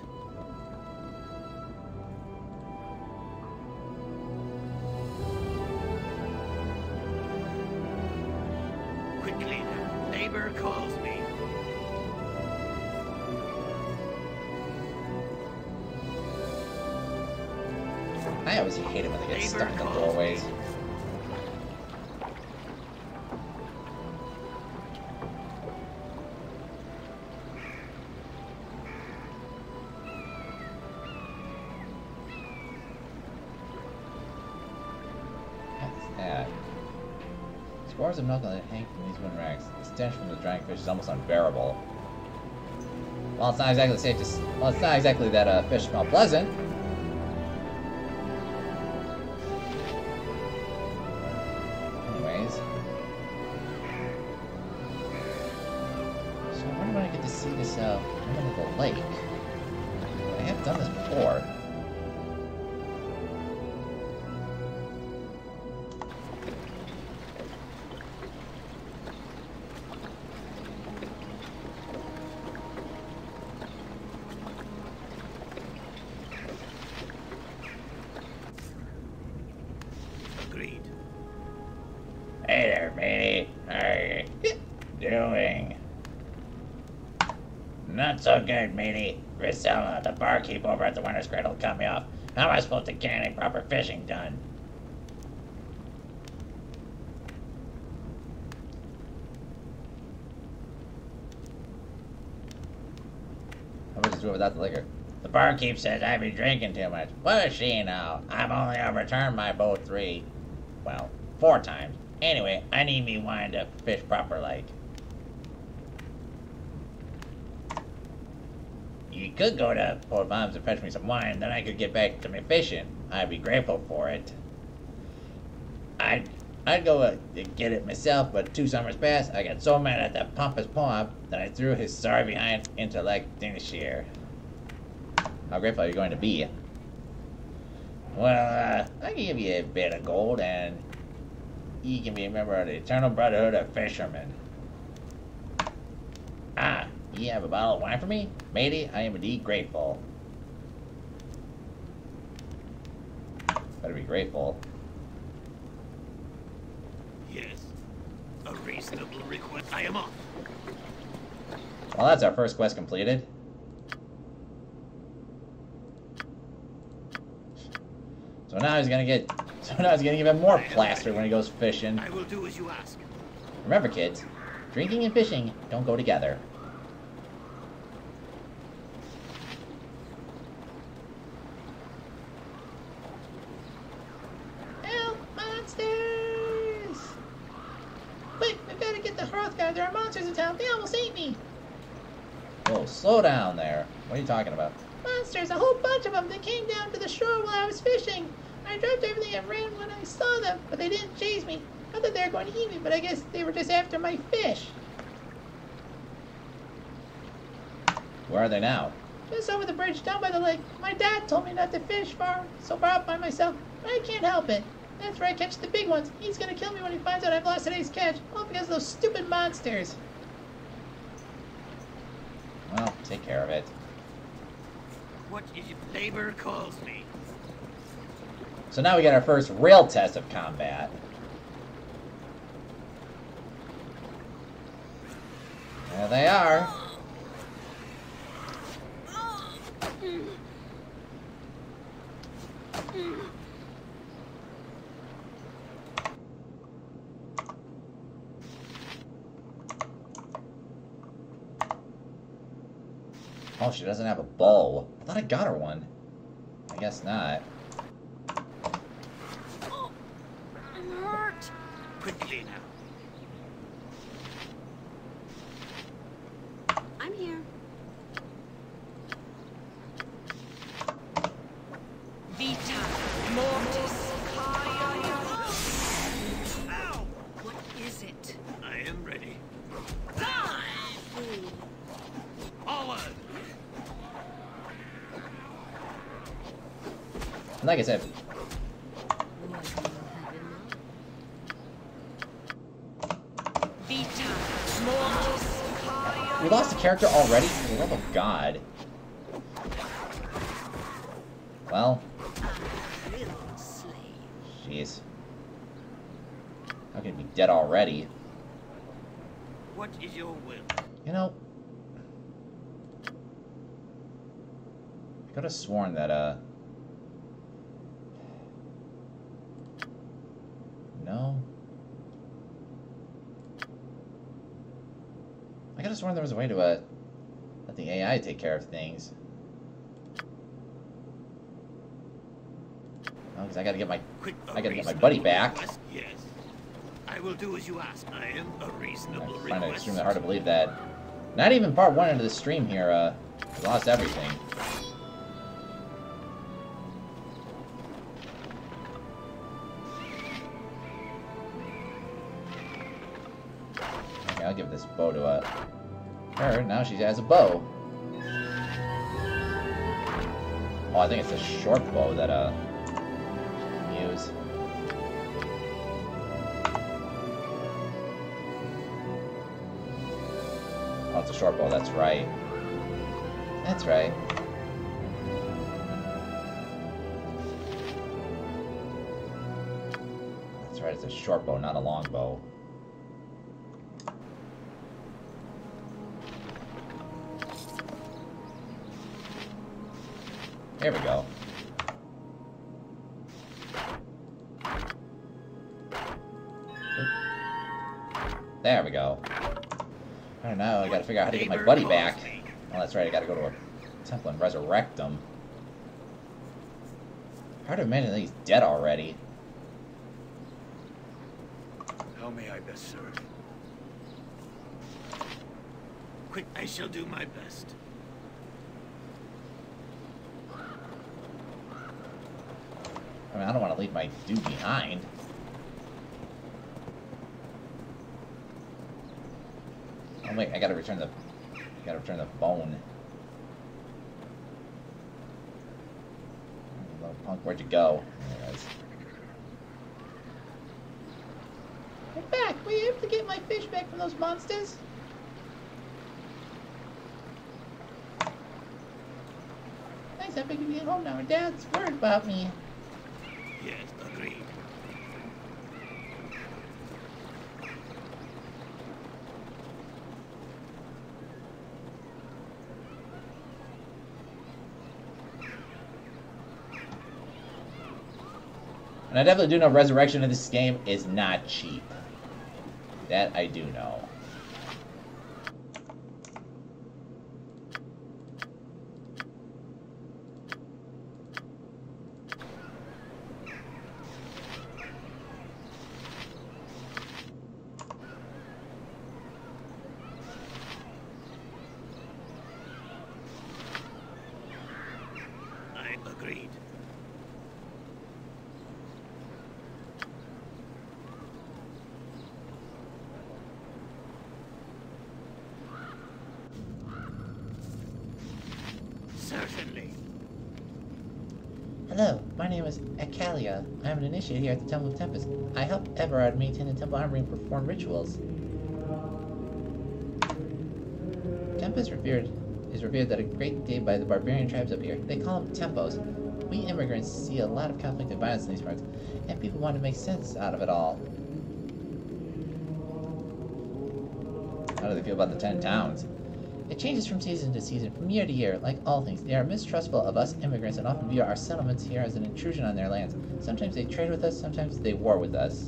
Quickly now. Neighbor calls me. I always hate it when they get stuck in the doorways. What's that? Scores of milk that hang from these wooden racks. The stench from the drying fish is almost unbearable. Well, it's not exactly safe to. S well, it's not exactly that uh, fish smell pleasant. See this uh, woman at the lake. I have done this before. Agreed. Hey there, matey. How are you doing? Not so good, matey. Priscilla, the barkeep over at the Winter's Cradle, cut me off. How am I supposed to get any proper fishing done? How about just do it without the liquor? The barkeep says I've been drinking too much. What does she know? I've only overturned my boat three, well, four times. Anyway, I need me wine to fish proper like. You could go to Port Bombs and fetch me some wine, then I could get back to me fishing. I'd be grateful for it. I'd, I'd go uh, get it myself, but two summers past, I got so mad at that pompous poem that I threw his sorry behind into Lake Dineshire. How grateful are you going to be? Well, uh, I can give you a bit of gold, and you can be a member of the Eternal Brotherhood of Fishermen. Ah. You have a bottle of wine for me? Matey, I am indeed grateful. Better be grateful. Yes. A reasonable request. I am off. Well, that's our first quest completed. So now he's gonna get so now he's gonna give him more plaster when he goes fishing. I will do as you ask. Remember, kids, drinking and fishing don't go together. There are monsters in town. They almost ate me. Whoa, slow down there. What are you talking about? Monsters, a whole bunch of them. They came down to the shore while I was fishing. I dropped everything and ran when I saw them, but they didn't chase me. I thought they were going to eat me, but I guess they were just after my fish. Where are they now? Just over the bridge down by the lake. My dad told me not to fish far, so far out by myself, but I can't help it. That's where I catch the big ones. He's gonna kill me when he finds out I've lost today's catch, all because of those stupid monsters. Well, take care of it. What is it? Neighbor calls me. So now we get our first real test of combat. There they are. Oh, she doesn't have a bow. I thought I got her one. I guess not. Oh, I'm hurt. Quickly now. I'm here. Vita Mortis. Ow! What is it? I am ready. Die! Forward! Like I said, Vita Mortis. we lost a character already? For the love of God. Well. A little slave. Jeez. How can it be dead already? What is your will? You know, I could have sworn that, uh... No. I could have sworn there was a way to, uh, let the A I take care of things. No, because I gotta get my, Quick, I gotta get my buddy back. Request? Yes. I will do as you ask. I am a reasonable I request. find it extremely hard to believe that. Not even part one into the stream here, uh, I lost everything. Okay, I'll give this bow to uh, her. Now she has a bow. Oh, I think it's a short bow that uh, she can use. Oh, it's a short bow, that's right. That's right. That's right, it's a short bow, not a long bow. There we go. Oop. There we go. I don't know, I gotta figure out how to get my buddy back. Oh, that's right, I gotta go to a temple and resurrect him. Hard to imagine that he's dead already. How may I best serve? Quick, I shall do my best. I mean, I don't want to leave my dude behind. Oh wait, I gotta return the, I gotta return the bone. Little punk, where'd you go? There it is. I'm back. Were you able to get my fish back from those monsters? Nice, I figured you get home now. Dad's worried about me. Yes, agreed. And I definitely do know resurrection in this game is not cheap. That I do know. I agreed. Certainly. Hello, my name is Akalia. I am an initiate here at the Temple of Tempest. I help Everard maintain the temple armory and perform rituals. Tempest revered is revered that a great day by the barbarian tribes up here. They call them tempos. We immigrants see a lot of conflict and violence in these parts, and people want to make sense out of it all. How do they feel about the ten towns? It changes from season to season, from year to year. Like all things, they are mistrustful of us immigrants and often view our settlements here as an intrusion on their lands. Sometimes they trade with us, sometimes they war with us.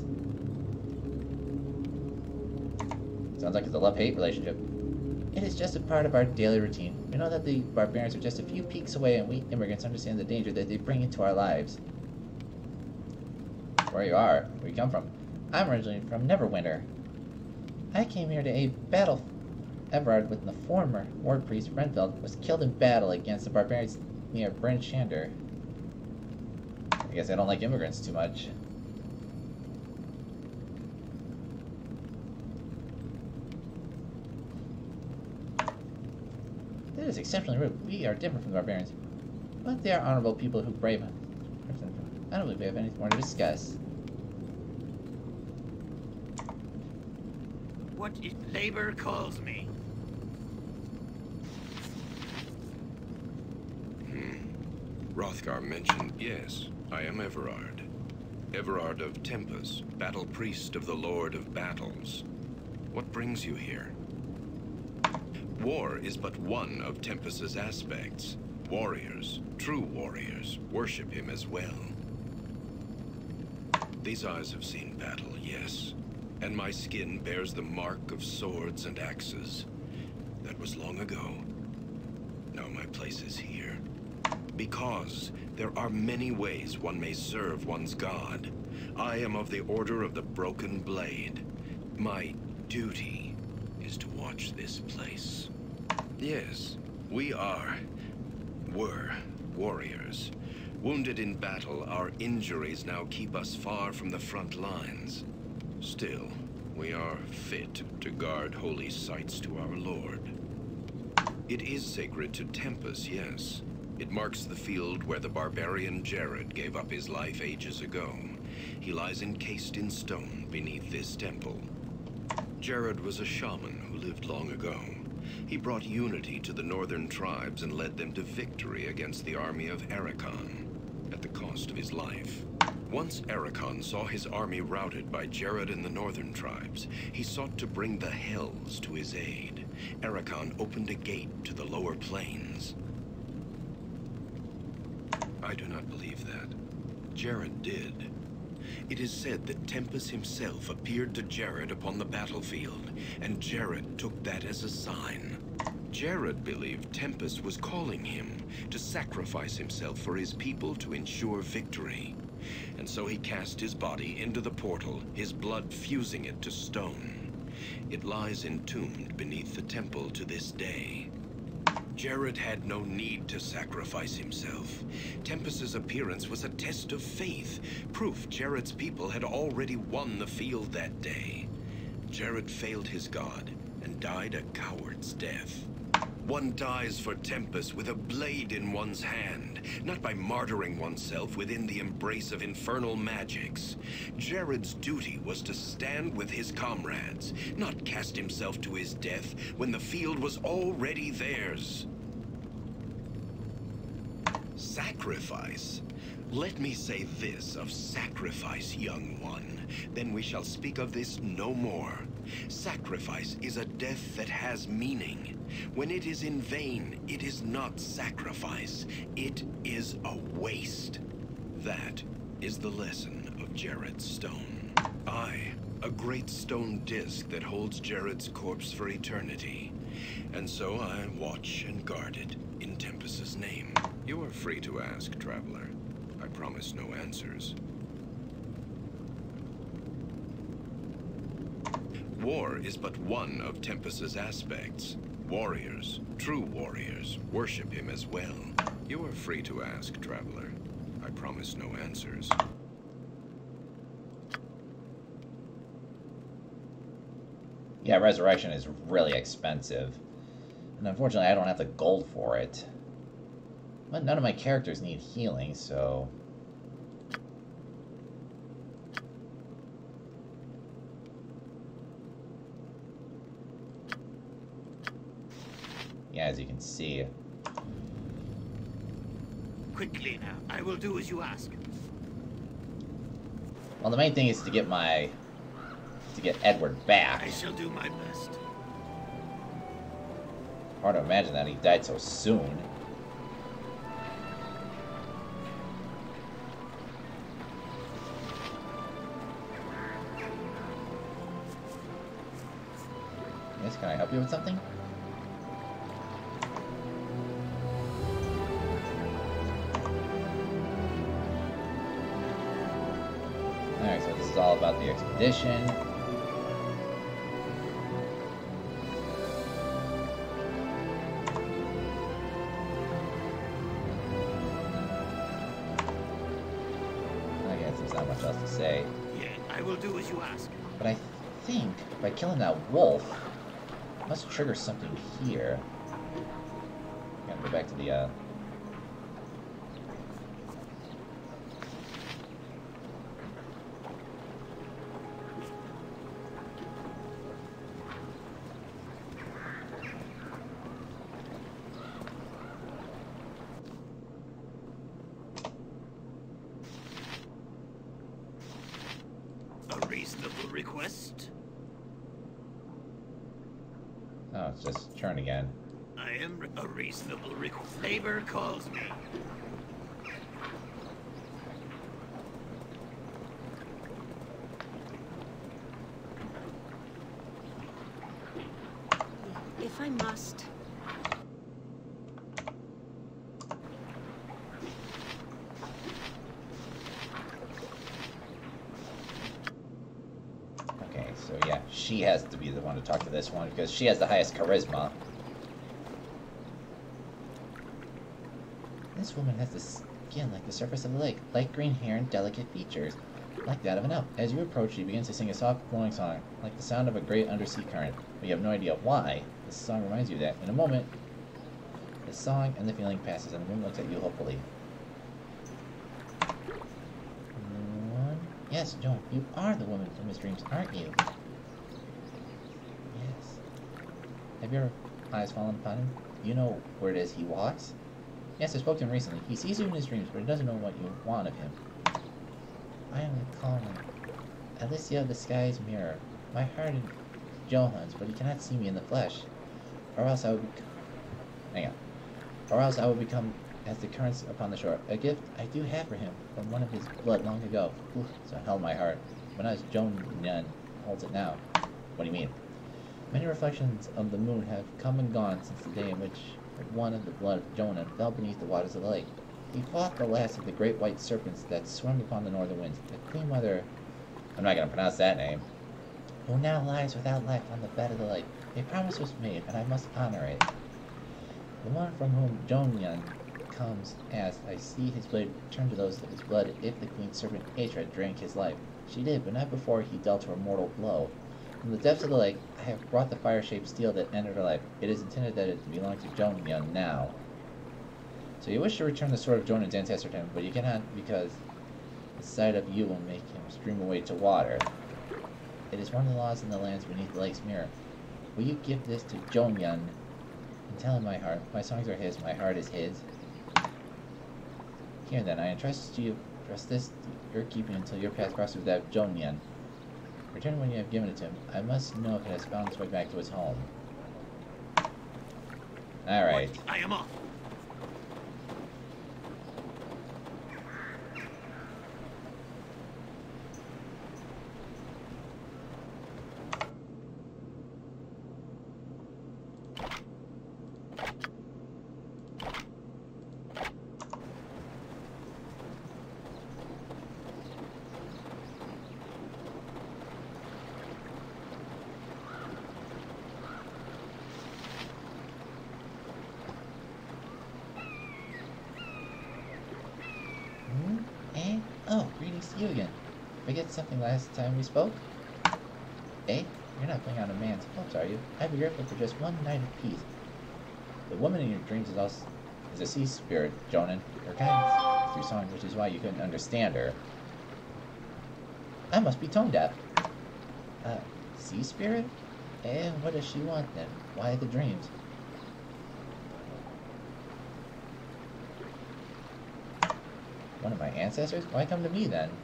Sounds like it's a love-hate relationship. It is just a part of our daily routine. We know that the barbarians are just a few peaks away, and we immigrants understand the danger that they bring into our lives. Where you are? Where you come from? I'm originally from Neverwinter. I came here to aid battle. Everard, with the former war priest Renfeld, was killed in battle against the barbarians near Bryn Shander. I guess I don't like immigrants too much. That is exceptionally rude. We are different from the barbarians, but they are honorable people who brave. I don't believe we have anything more to discuss. What is labor calls me? Hmm. Hrothgar mentioned, yes, I am Everard. Everard of Tempus, battle priest of the Lord of Battles. What brings you here? War is but one of Tempus's aspects. Warriors, true warriors, worship him as well. These eyes have seen battle, yes, and my skin bears the mark of swords and axes. That was long ago. Now my place is here. Because there are many ways one may serve one's god. I am of the Order of the Broken Blade. My duty is to watch this place. Yes, we are, were, warriors. Wounded in battle, our injuries now keep us far from the front lines. Still, we are fit to guard holy sites to our Lord. It is sacred to Tempus, yes. It marks the field where the barbarian Jared gave up his life ages ago. He lies encased in stone beneath this temple. Jared was a shaman who lived long ago. He brought unity to the northern tribes and led them to victory against the army of Erekon, at the cost of his life. Once Erekon saw his army routed by Jared and the northern tribes, he sought to bring the Hells to his aid. Erekon opened a gate to the lower plains. I do not believe that. Jared did. It is said that Tempus himself appeared to Jared upon the battlefield, and Jared took that as a sign. Jared believed Tempus was calling him to sacrifice himself for his people to ensure victory. And so he cast his body into the portal, his blood fusing it to stone. It lies entombed beneath the temple to this day. Jared had no need to sacrifice himself. Tempus's appearance was a test of faith, proof Jared's people had already won the field that day. Jared failed his god and died a coward's death. One dies for Tempus with a blade in one's hand, not by martyring oneself within the embrace of infernal magics. Jared's duty was to stand with his comrades, not cast himself to his death when the field was already theirs. Sacrifice? Let me say this of sacrifice, young one. Then we shall speak of this no more. Sacrifice is a death that has meaning. When it is in vain, it is not sacrifice. It is a waste. That is the lesson of Jared's stone. I, a great stone disc that holds Jared's corpse for eternity. And so I watch and guard it in Tempus's name. You are free to ask, traveler. I promise no answers. War is but one of Tempus's aspects. Warriors, true warriors, worship him as well. You are free to ask, traveler. I promise no answers. Yeah, resurrection is really expensive. And unfortunately, I don't have the gold for it. But none of my characters need healing, so... yeah, as you can see. Quickly now, I will do as you ask. Well, the main thing is to get my... to get Edward back. I shall do my best. Hard to imagine that he died so soon. Yes, can I help you with something? Alright, so this is all about the expedition. I guess there's not much else to say. Yeah, I will do as you ask. But I think by killing that wolf, it must trigger something here. Gotta go back to the, uh... request? Oh, it's just turn again. I am a reasonable request. Neighbor calls me. If I must. Okay, so yeah, she has to be the one to talk to this one because she has the highest charisma. This woman has the skin like the surface of the lake, light green hair and delicate features, like that of an elf. As you approach, she begins to sing a soft, flowing song, like the sound of a great undersea current, but you have no idea why. This song reminds you that, in a moment, the song and the feeling passes, and the woman looks at you hopefully. One. Yes, Joan, you are the woman from his dreams, aren't you? Yes. Have your eyes fallen upon him? You know where it is he walks? Yes, I spoke to him recently. He sees you in his dreams, but he doesn't know what you want of him. I am the calling Alicia of the Sky's mirror. My heart is Johan's, but he cannot see me in the flesh. Or else I would become... Hang on. Or else I would become as the currents upon the shore. A gift I do have for him from one of his blood long ago. Ooh, so held my heart. When I was Joan Nun holds it now. What do you mean? Many reflections of the moon have come and gone since the day in which one of the blood of Jonah fell beneath the waters of the lake. He fought the last of the great white serpents that swarmed upon the northern winds. The Queen Mother, I'm not going to pronounce that name, who now lies without life on the bed of the lake. A promise was made, and I must honor it. The one from whom Jonyan comes as I see his blade turn to those of his blood if the Queen Serpent Atra drank his life. She did, but not before he dealt her a mortal blow. From the depths of the lake, I have brought the fire-shaped steel that ended her life. It is intended that it belongs to Jonyan now. So you wish to return the sword of Jonan's ancestor to him, but you cannot because the sight of you will make him stream away to water. It is one of the laws in the lands beneath the lake's mirror. Will you give this to Jonyan and tell him my heart? My songs are his, my heart is his. Here then, I entrust you, trust this to your keeping until your path crosses with that of Jonyan. Return when you have given it to him. I must know if it has found its way back to his home. Alright. I am off. You again. Forget something last time we spoke? Eh? You're not playing on a man's hopes, are you? I'd be grateful for just one night of peace. The woman in your dreams is also is a sea spirit, Jonan. Her guidance through song, which is why you couldn't understand her. I must be tone deaf. Uh, sea spirit? Eh, what does she want then? Why the dreams? One of my ancestors? Why come to me then?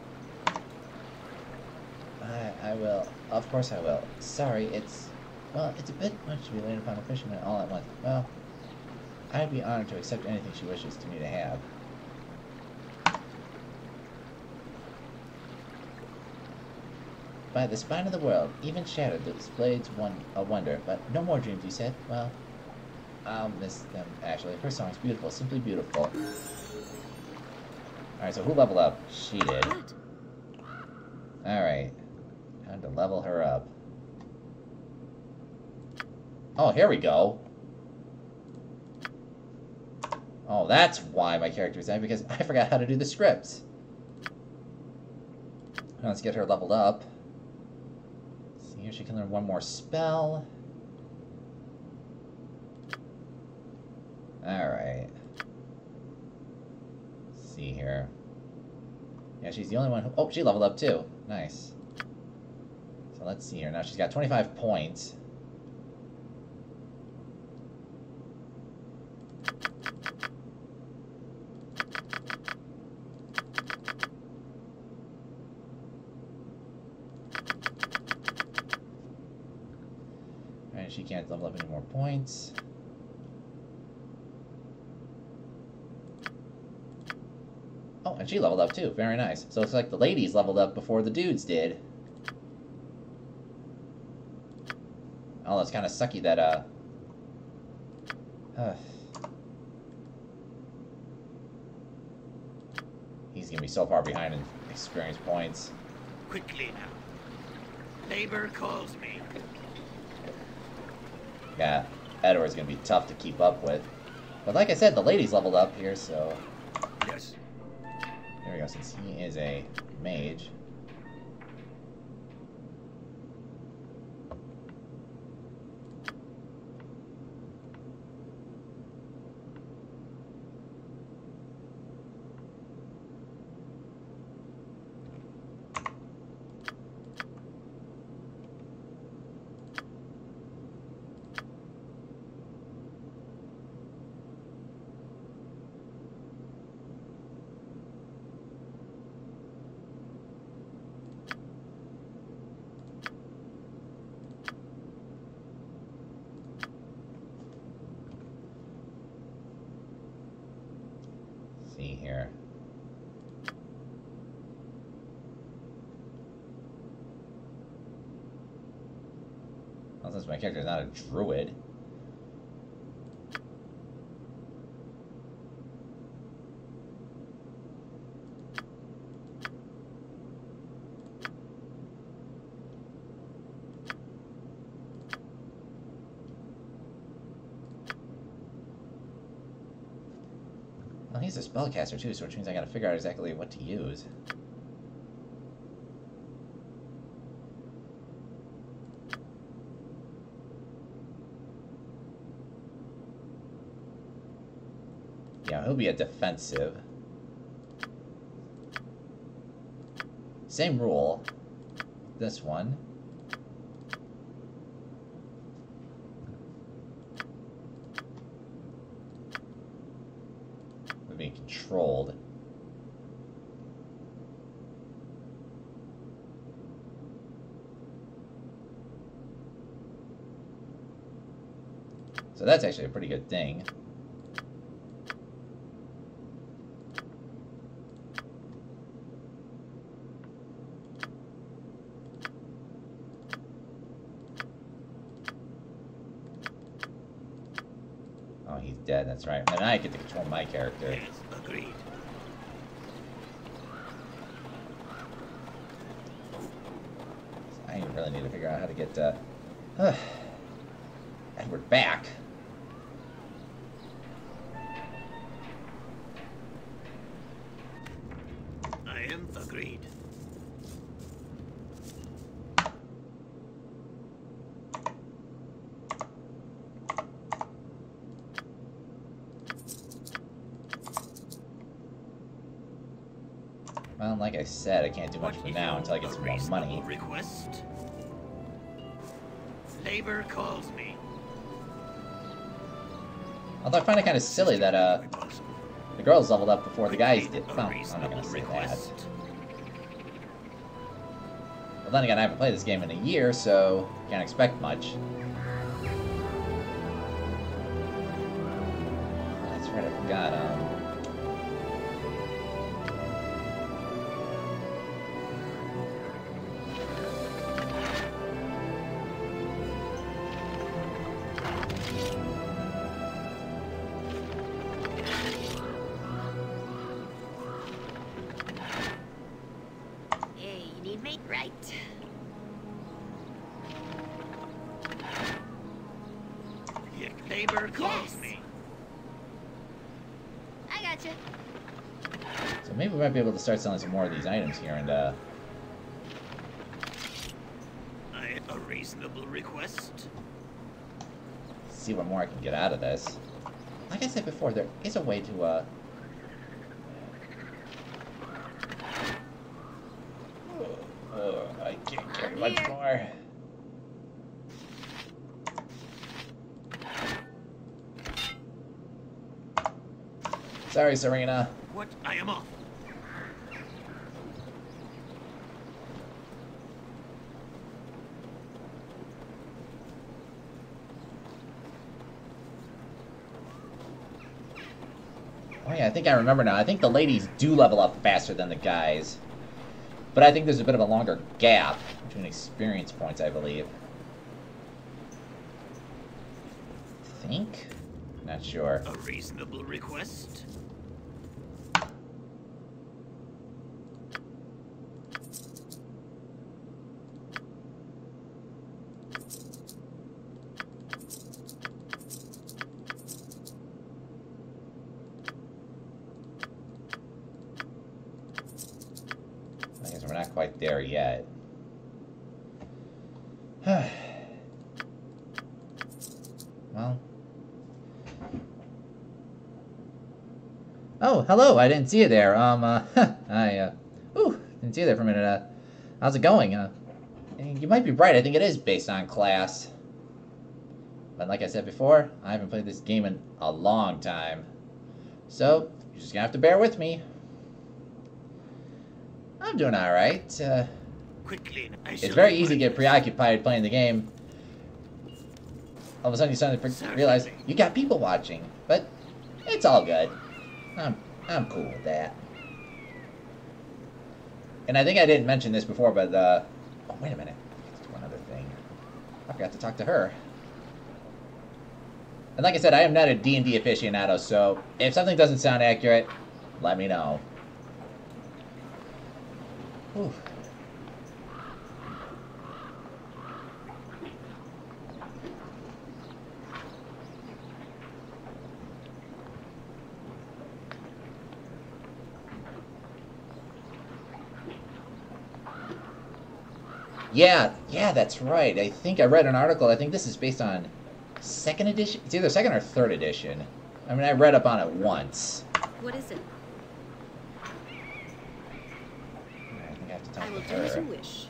I, I will. Of course I will. Sorry, it's... Well, it's a bit much to be laid upon a fisherman all at once. Well, I'd be honored to accept anything she wishes to me to have. By the spine of the world, even shattered, this blade's one a wonder. But no more dreams, you said? Well, I'll miss them, actually. Her song's beautiful, simply beautiful. Alright, so who leveled up? She did. Alright. Time to level her up. Oh, here we go. Oh, that's why my character is that, because I forgot how to do the scripts. Let's get her leveled up. See here, she can learn one more spell. Alright. See here. Yeah, she's the only one who... Oh, she leveled up too. Nice. So let's see here. Now she's got twenty-five points. And she can't level up any more points. Oh, and she leveled up too. Very nice. So it's like the ladies leveled up before the dudes did. Oh, it's kind of sucky that, uh... uh... He's gonna be so far behind in experience points. Quickly now. Labor calls me. Yeah, Edward's gonna be tough to keep up with. But like I said, the ladies leveled up here, so... Yes. There we go, since he is a mage. See here. Well, since my character is not a druid. Well, he's a spellcaster too, so which means I gotta figure out exactly what to use. Yeah, he'll be a defensive. Same rule. This one. We're being controlled. So that's actually a pretty good thing. Oh, he's dead, that's right. And I get to control my character. Yes, agreed. I really need to figure out how to get uh, uh, Edward back. I am agreed. Well, like I said, I can't do much for now until I get some more money. Request. Labor calls me. Although I find it kind of silly that uh, the girls leveled up before the guys did. Well, I'm not gonna say that. Well, then again, I haven't played this game in a year, so can't expect much. That's right, I forgot. Um, Hey, you need me? Right. Yeah, labor calls Yes. me. I gotcha. so maybe we might be able to start selling some more of these items here and uh, I, a reasonable request. see what more I can get out of this. Like I said before, there is a way to uh, oh, I can't get much here. more. Sorry, Serena. What? I am off. Oh yeah, I think I remember now. I think the ladies do level up faster than the guys. But I think there's a bit of a longer gap between experience points, I believe. Think? Not sure. A reasonable request? I guess we're not quite there yet. Well. Oh, hello. I didn't see you there. Um, uh, I, uh, ooh, didn't see you there for a minute. Uh, how's it going? Uh, you might be right. I think it is based on class. But like I said before, I haven't played this game in a long time. So, you're just gonna have to bear with me. I'm doing alright. Uh, Quickly, I it's shall very do easy to my get best. preoccupied playing the game. All of a sudden you suddenly realize you got people watching. But it's all good. I'm, I'm cool with that. And I think I didn't mention this before, but, uh... oh, wait a minute. Let's do one other thing. I forgot to talk to her. And like I said, I am not a D and D aficionado, so if something doesn't sound accurate, let me know. Whew. Yeah, yeah, that's right. I think I read an article. I think this is based on second edition. It's either second or third edition. I mean, I read up on it once. What is it? I think I have to talk I will to do as you her. wish.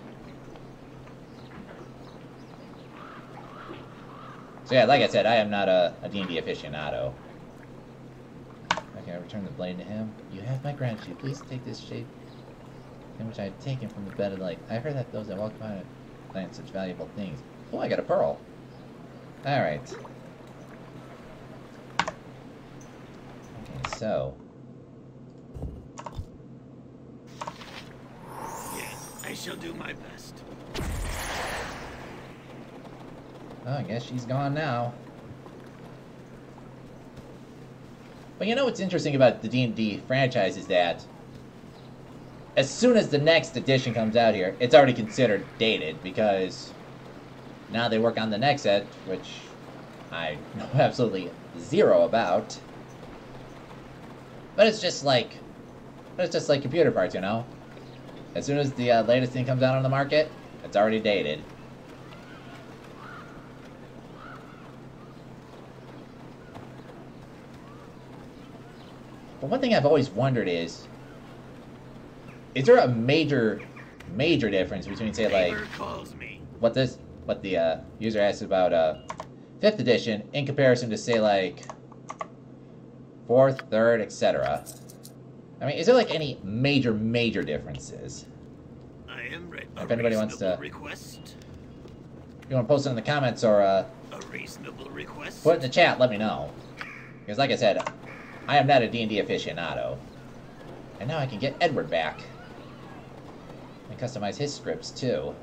So yeah, like I said, I am not a, a D and D aficionado. Okay, I return the blade to him. You have my gratitude. Please take this shape in which I have taken from the bed of light. I heard that those that walk by find such valuable things. Oh, I got a pearl. Alright. Okay, so. Yes, I shall do my best. Oh, I guess she's gone now. But you know what's interesting about the D and D franchise is that as soon as the next edition comes out here, it's already considered dated because now they work on the next set, which I know absolutely zero about. But it's just like, but it's just like computer parts, you know? As soon as the uh, latest thing comes out on the market, it's already dated. But one thing I've always wondered is, is there a major, major difference between, say, like, Neighbor calls me. what this, what the uh, user asks about uh, fifth edition in comparison to, say, like, fourth, third, et cetera? I mean, is there like any major, major differences? I am ready. If anybody wants to, request. if you want to post it in the comments or uh, A reasonable request. put it in the chat, let me know. Because, like I said, I am not a D and D aficionado. And now I can get Edward back. And customize his scripts, too.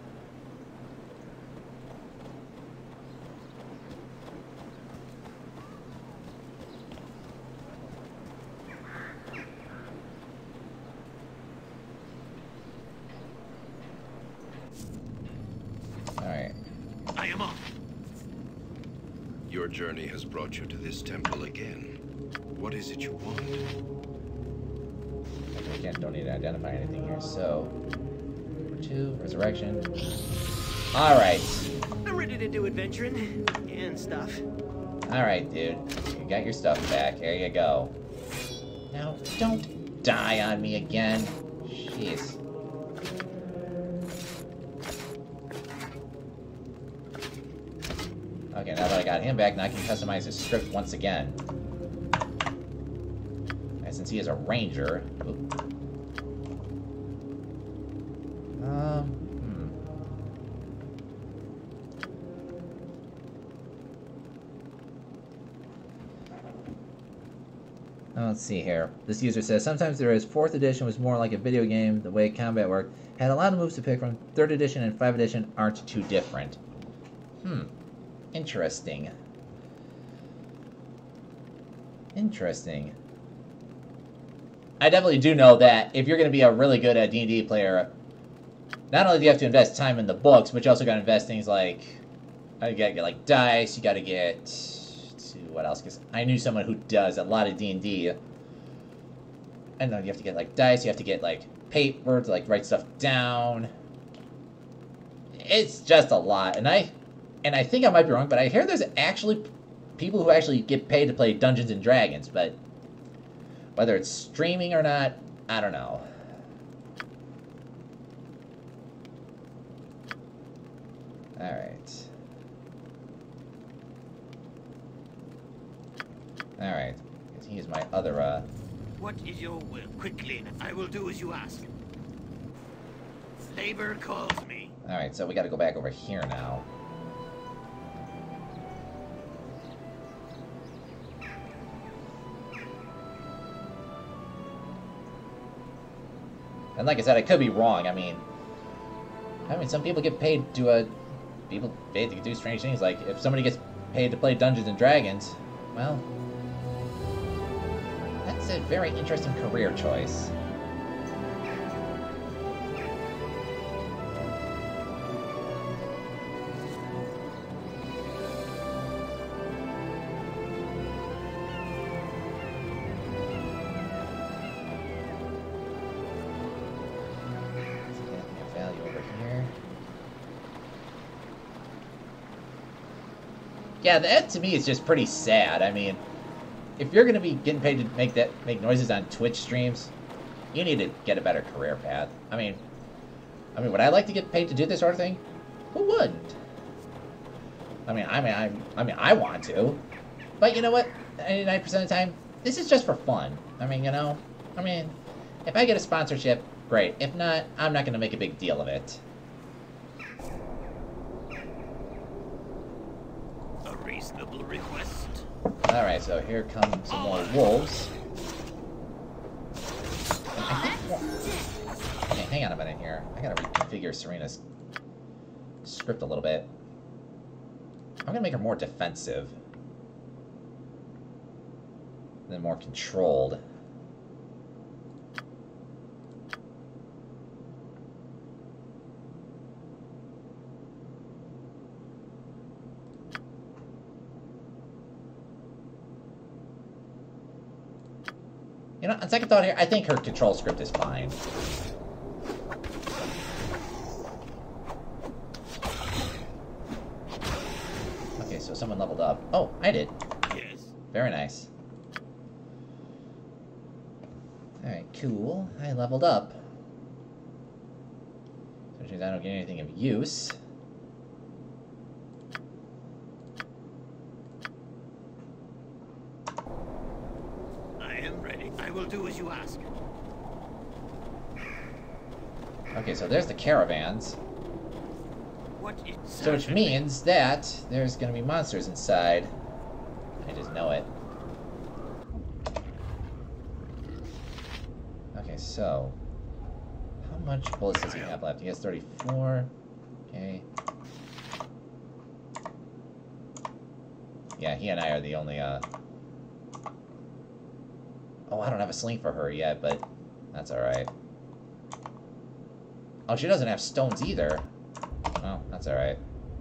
Alright. I am off. Your journey has brought you to this temple again. What is it you want? Okay, again, don't need to identify anything here, so... Number two, resurrection. Alright. I'm ready to do adventuring and stuff. Alright, dude. You got your stuff back. Here you go. Now, don't die on me again. Jeez. Okay, now that I got him back, now I can customize his script once again. And since he is a ranger... Oop. Um, hmm. let's see here. This user says, sometimes there is fourth edition was more like a video game, the way combat worked. Had a lot of moves to pick from. third edition and fifth edition aren't too different. Hmm. Interesting. Interesting. I definitely do know that if you're going to be a really good uh, D and D player, not only do you have to invest time in the books, but you also got to invest things like, you got to get like dice, you got to get, to, what else? Because I knew someone who does a lot of D and D. I know you have to get like dice, you have to get like paper to like write stuff down. It's just a lot, and I, and I think I might be wrong, but I hear there's actually people who actually get paid to play Dungeons and Dragons, but whether it's streaming or not, I don't know. Alright. Alright. Here's my other, uh... What is your will? Quickly, I will do as you ask. Labor calls me. Alright, so we gotta go back over here now. And like I said, I could be wrong. I mean, I mean, some people get paid to uh, people paid to do strange things. Like if somebody gets paid to play Dungeons and Dragons, well, that's a very interesting career choice. Yeah, that to me is just pretty sad. I mean, if you're going to be getting paid to make that make noises on Twitch streams, you need to get a better career path. I mean, I mean, would I like to get paid to do this sort of thing? Who wouldn't? I mean, I mean, I, I mean, I want to, but you know what? ninety-nine percent of the time, this is just for fun. I mean, you know, I mean, if I get a sponsorship, great. If not, I'm not going to make a big deal of it. Reasonable request. Alright, so here come some more wolves. Okay, hang on a minute here. I gotta reconfigure Serena's script a little bit. I'm gonna make her more defensive. And then more controlled. You know, on second thought here, I think her control script is fine. Okay, so someone leveled up. Oh, I did. Yes. Very nice. Alright, cool. I leveled up. Which means I don't get anything of use. I will do as you ask. Okay, so there's the caravans. What is so which means that there's gonna be monsters inside. I just know it. Okay, so how much bullets does he have left? He has thirty-four. Okay. Yeah, he and I are the only uh Oh, I don't have a sling for her yet, but that's alright. Oh, she doesn't have stones either. Oh, that's alright.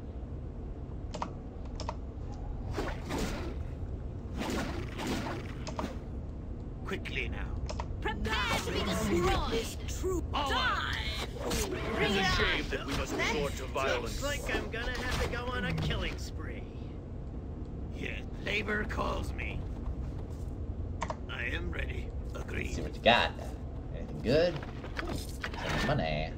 Quickly now. Prepare to be destroyed. True die. Bring it a shame that we must resort to violence. Looks like I'm gonna have to go on a killing spree. Yes, labor calls me. I am ready. Agreed. Let's see what you got. Anything good? Some money.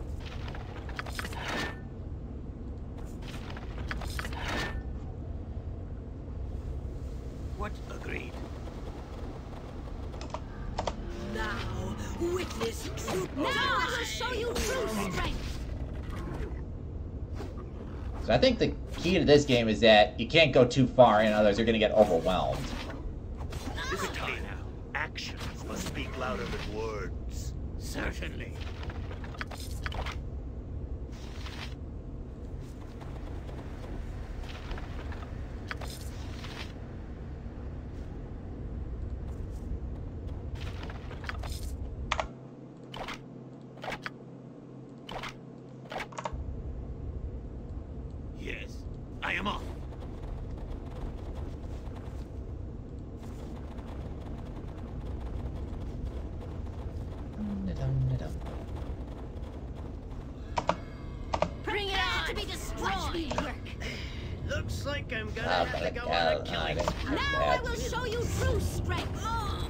What? Agreed. Now, witness true. Now I will show you true strength. So I think the key to this game is that you can't go too far, and others are going to get overwhelmed. This is time now. Certainly. Yes, I am off. Bring it on! To be destroyed! Looks like I'm gonna Ah, have but to go I on a got- killing I spree. Now I will show you true strength!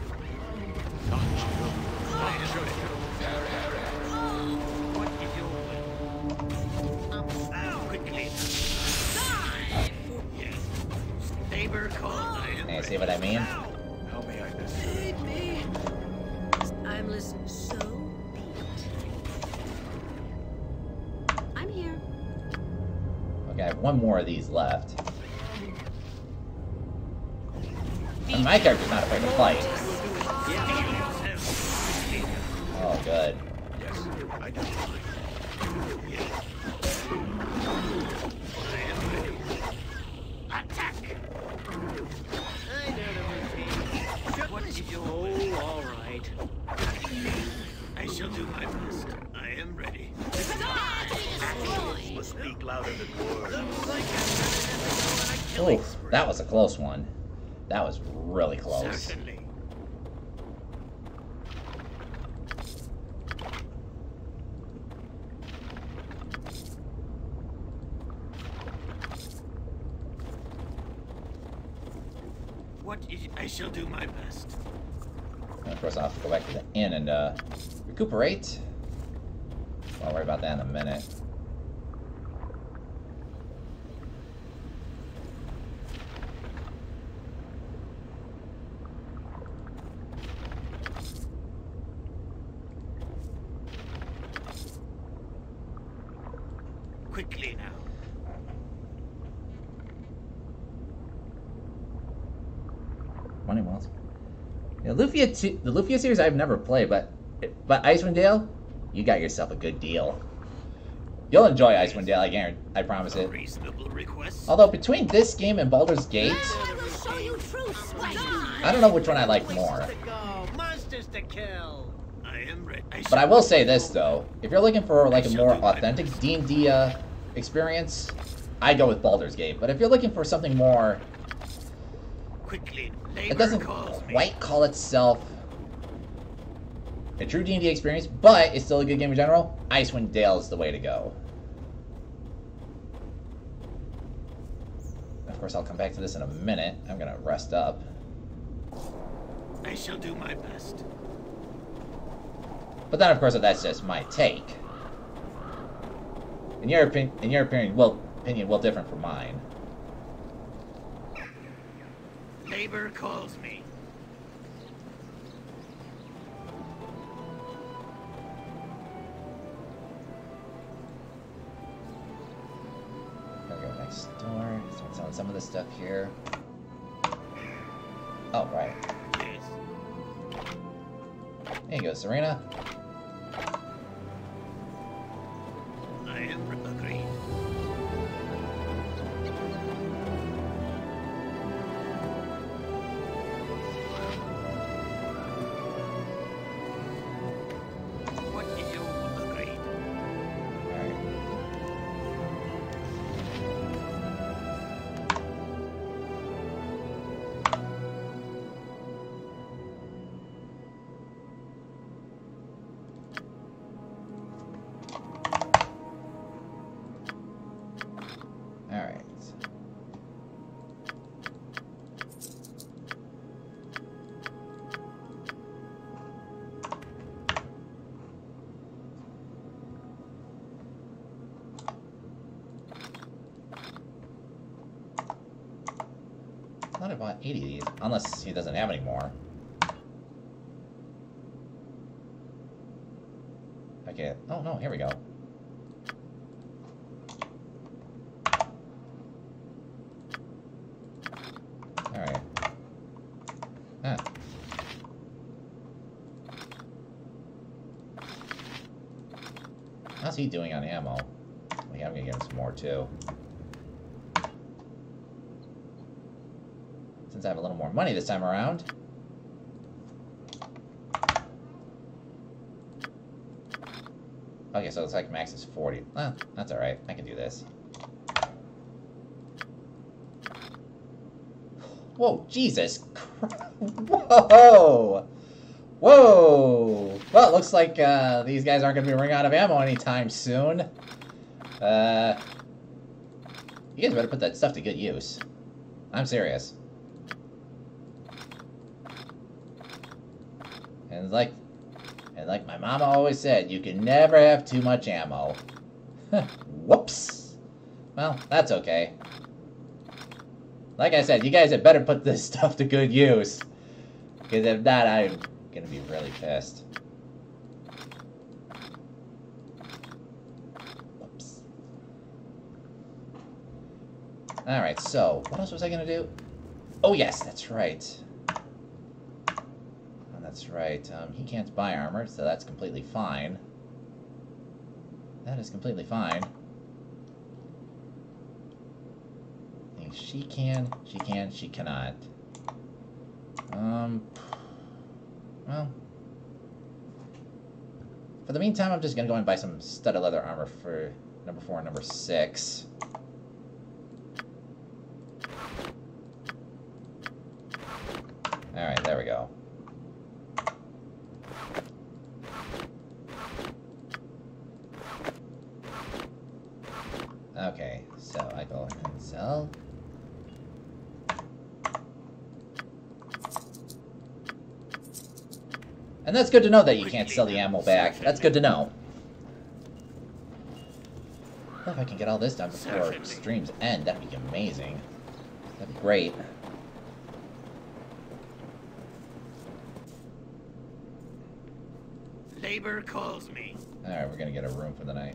What is your will? Ow, quickly. Yes. Neighbor call. I am Hey, see ready. what I mean? How may I miss you? Feed me! I'm listening. So be it. I'm here. Okay, I have one more of these left. And my character's not afraid to fight. Oh, good. Yes, I do. Attack! I know the routine. What is your Oh, all right. I shall do my best. I am ready. Prepare to be destroyed! Must speak louder than words. Looks like I'm gonna have to go on a killing Oh, spree. that was a close one. That was really close. Certainly. What is I shall do my best. And of course, I'll have to go back to the inn and uh, recuperate. I'll worry about that in a minute. Quickly now. Money wants. Yeah, Lufia two, the Lufia series I've never played, but but Icewind Dale, you got yourself a good deal. You'll enjoy Icewind Dale, I guarantee. I promise A it. reasonable request. Although between this game and Baldur's Gate, I will show you true strength! I don't know which one I like more. Places to go, monsters to kill. I am ready. I But I shall- will say this though: if you're looking for like a more authentic D and D uh, experience, I go with Baldur's Gate. But if you're looking for something more, Quickly. it Neighbor doesn't calls me. quite call itself a true D and D experience, but it's still a good game in general, Icewind Dale is the way to go. Of course, I'll come back to this in a minute. I'm gonna rest up. I shall do my best. But then, of course, that's just my take. In your opinion, in your opinion, will opinion will differ from mine. Neighbor calls me. Gotta go next door. Start selling some of this stuff here. Oh, right. Yes. There you go, Serena. I am agreed. What is your agreed? Alright. Alright. I thought I bought eighty of these, unless he doesn't have any more. Okay. Oh no, here we go. Alright. Ah. How's he doing on ammo? Well, yeah, I'm gonna get him some more too. Since I have a little more money this time around. Okay, so it's like max is forty. Well, that's alright. I can do this. Whoa, Jesus Christ. Whoa! Whoa! Well, it looks like uh, these guys aren't going to be running out of ammo anytime soon. Uh, you guys better put that stuff to good use. I'm serious. And like, and like my mama always said, you can never have too much ammo. Whoops. Well, that's okay. Like I said, you guys had better put this stuff to good use. Because if not, I'm gonna be really pissed. Whoops. Alright, so, what else was I gonna do? Oh yes, that's right. Oh, that's right. Um, he can't buy armor, so that's completely fine. That is completely fine. She can, she can, she cannot. Um, well, for the meantime, I'm just gonna go and buy some studded leather armor for number four and number six. Alright, there we go. Okay, so I go and sell. And that's good to know that you can't sell the ammo back. That's good to know. Well, if I can get all this done before streams end, that'd be amazing. That'd be great. Labor calls me. Alright, we're gonna get a room for the night.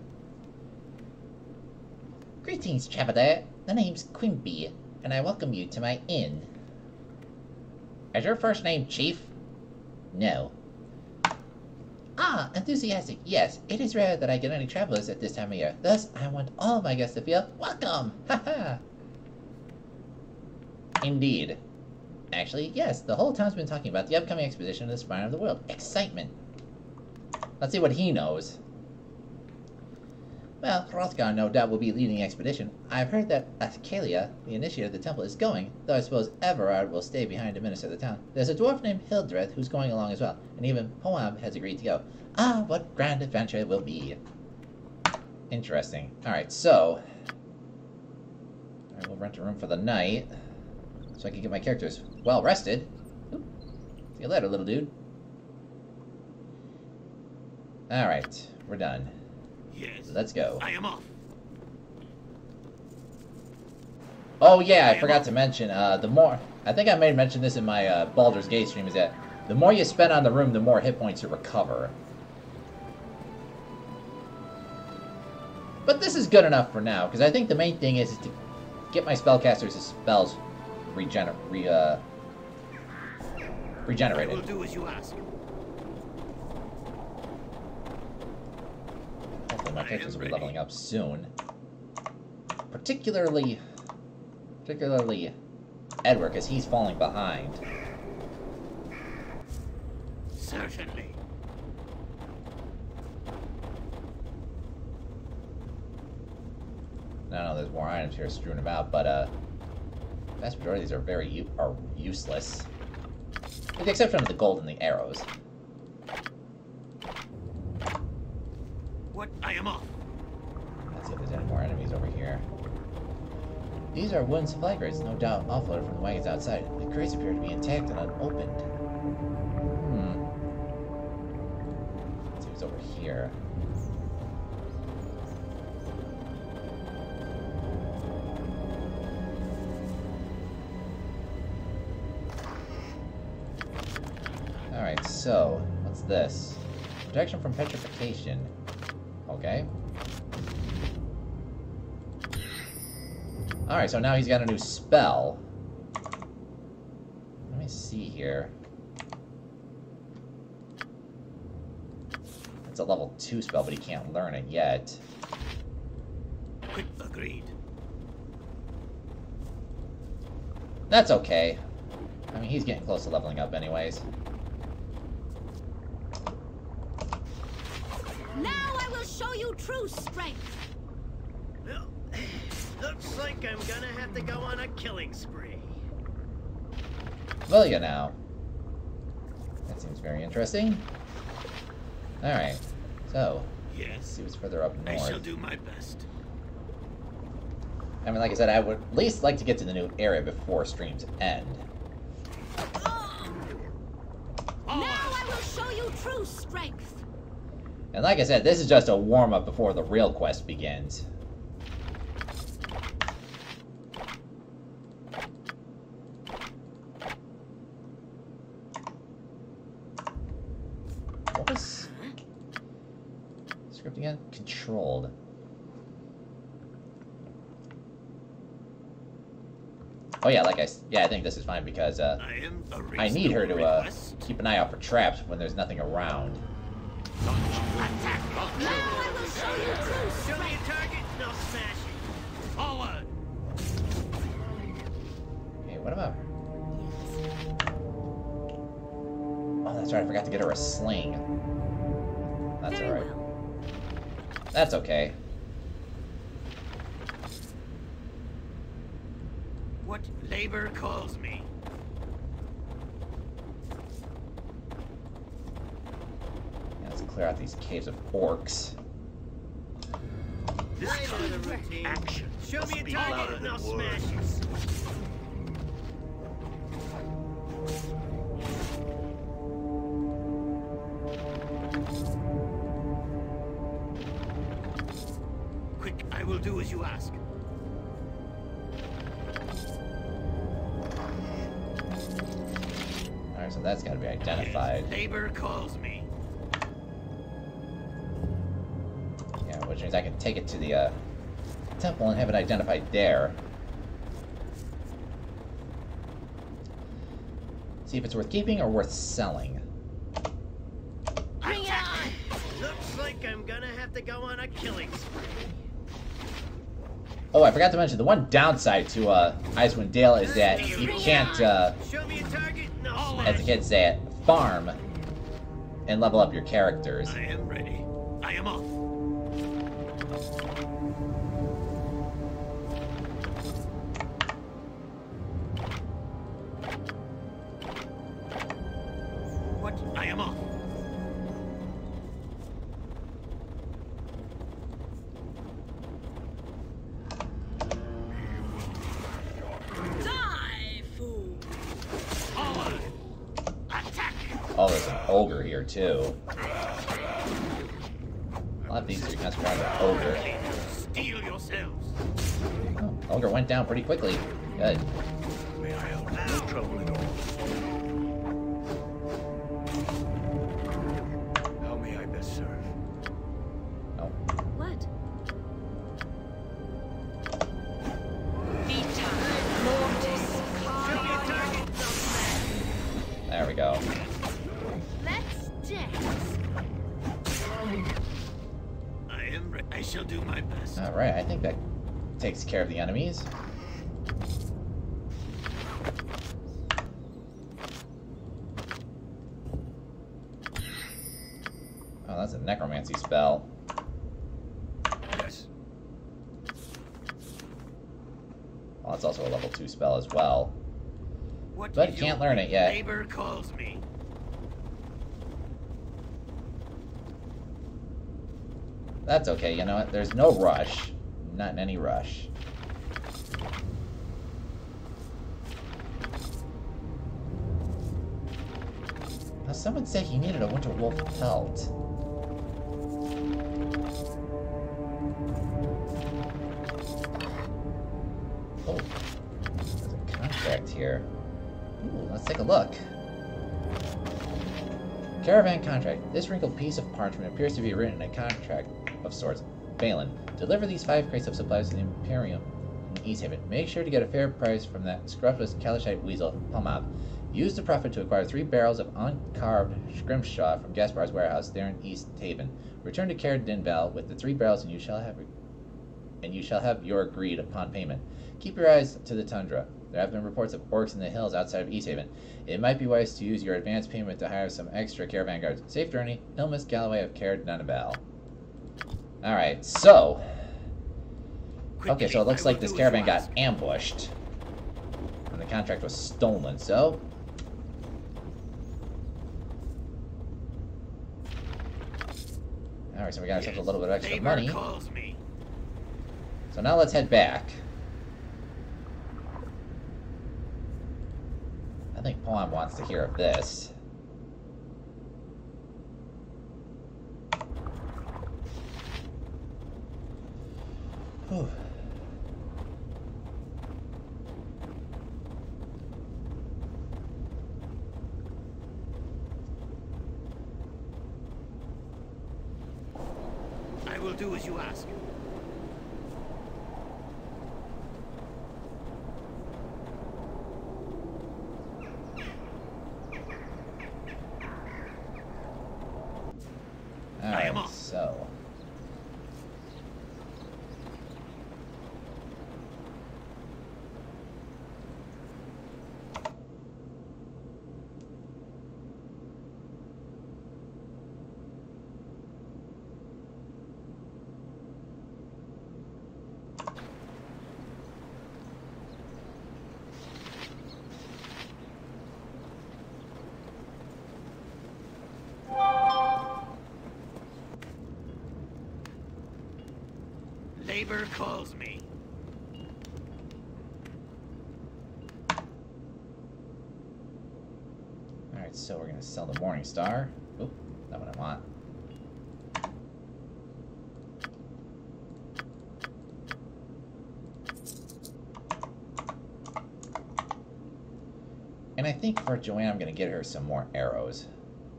Greetings, Chavadar. The name's Quimby, and I welcome you to my inn. Is your first name Chief? No. Ah, enthusiastic. Yes, it is rare that I get any travelers at this time of year. Thus, I want all of my guests to feel welcome. Haha. Indeed. Actually, yes, the whole town's been talking about the upcoming expedition of the Spine of the World. Excitement. Let's see what he knows. Well, Hrothgar no doubt will be leading the expedition. I've heard that Askalia, the initiate of the temple, is going, though I suppose Everard will stay behind to minister the town. There's a dwarf named Hildreth who's going along as well, and even Poam has agreed to go. Ah, what grand adventure it will be. Interesting. Alright, so... Alright, we'll rent a room for the night, so I can get my characters well rested. Oop. See you later, little dude. Alright, we're done. Yes. Let's go. I am off. Oh yeah, I forgot to mention, uh, the more... I think I may have mentioned this in my uh, Baldur's Gate stream, is that the more you spend on the room, the more hit points you recover. But this is good enough for now, because I think the main thing is to get my spellcasters' spells regener re, uh, regenerated. I will do as you ask. Hopefully my characters will be leveling up soon. Particularly, particularly Edward, because he's falling behind. Certainly. I know there's more items here strewn about, but uh, the vast majority of these are very u are useless, with the exception of the gold and the arrows. What? I am off. Let's see if there's any more enemies over here. These are wooden supply crates, no doubt offloaded from the wagons outside. The crates appear to be intact and unopened. Hmm. Let's see what's over here. Alright, so, what's this? Protection from petrification. Okay. Alright, so now he's got a new spell. Let me see here. It's a level two spell, but he can't learn it yet. Quick, agreed. That's okay. I mean, he's getting close to leveling up anyways. Now I will show you true strength. Well, looks like I'm gonna have to go on a killing spree. Will you now? That seems very interesting. Alright, so, Yes. let's see what's further up I north. shall do my best. I mean, like I said, I would at least like to get to the new area before streams end. Now I will show you true strength. And like I said, this is just a warm-up before the real quest begins. What was... script again? Controlled. Oh yeah, like I... s- yeah, I think this is fine because, uh... I am a I need her to, uh, request. keep an eye out for traps when there's nothing around. Attack! Now I will show you true Show me a strength. target and I'll smash it. Forward! Okay, what about... Oh, that's right, I forgot to get her a sling. That's Very alright. well. That's okay. What labor calls me? Yeah, let's clear out these caves of orcs. This Right kind on the of routine. action Show must me a be target louder and than I'll words. smash it. Quick, I will do as you ask. Alright, so that's gotta be identified. Yes, labor calls me. Yeah, which means I can take it to the, uh, temple and have it identified there. See if it's worth keeping or worth selling. Bring it on. Looks like I'm gonna have to go on a killing spree. Oh, I forgot to mention, the one downside to, uh, Icewind Dale is that you can't, uh, Show me a target and I'll as smash the it. kids say it, farm and level up your characters. I am ready. I am off. What? I am off. Die, fool. Forward! Attack! Oh, there's an ogre here, too. A lot of these three concentrate on the ogre. Steel yourselves. Oh, ogre went down pretty quickly. Good. May I help? No trouble at all. How may I best serve? Oh. What? Show me a target and I'll smash it. There we go. Let's dance. I am ready. I shall do my best. Alright, I think that takes care of the enemies. Oh, that's a necromancy spell. Yes. Well, that's also a level two spell as well. What But is you can't your learn it yet. Labor calls me. That's okay, you know what? There's no rush. Not in any rush. Now, someone said he needed a winter wolf pelt. Oh, there's a contract here. Ooh, let's take a look. Caravan contract. This wrinkled piece of parchment appears to be written in a contract of sorts. Balin, deliver these five crates of supplies to the Imperium in East Haven. Make sure to get a fair price from that scruffless Kalashite weasel, Palmav. Use the profit to acquire three barrels of uncarved scrimshaw from Gaspar's warehouse there in East Haven. Return to Caer Dineval with the three barrels, and you shall have and you shall have your greed upon payment. Keep your eyes to the tundra. There have been reports of orcs in the hills outside of East Haven. It might be wise to use your advance payment to hire some extra caravan guards. Safe journey, Ilmus Galloway of Caer Dineval. Alright, so... Okay, so it looks like this caravan got ambushed. And the contract was stolen, so... Alright, so we got ourselves a little bit of extra money. So now let's head back. I think Pawn wants to hear of this. Whew. I will do as you ask. Alright, so... Labor calls me. Alright, so we're gonna sell the Morning Star. Oop, not what I want. And I think for Joanne, I'm gonna get her some more arrows.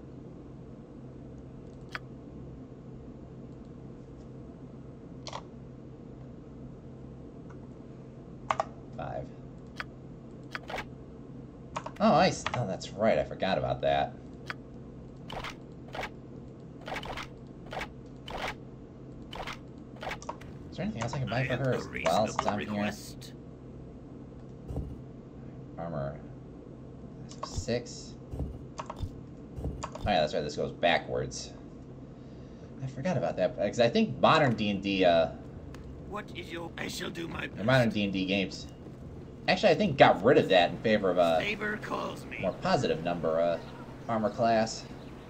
Five. Oh, I. Oh, that's right. I forgot about that. Is there anything else I can buy for her as well since I'm here? Armor. Six. Oh yeah, that's right. This goes backwards. I forgot about that because I think modern D and D. Uh, what is your? I shall do my best. The modern D and D games. Actually, I think got rid of that in favor of a Labor calls me. more positive number uh, armor class.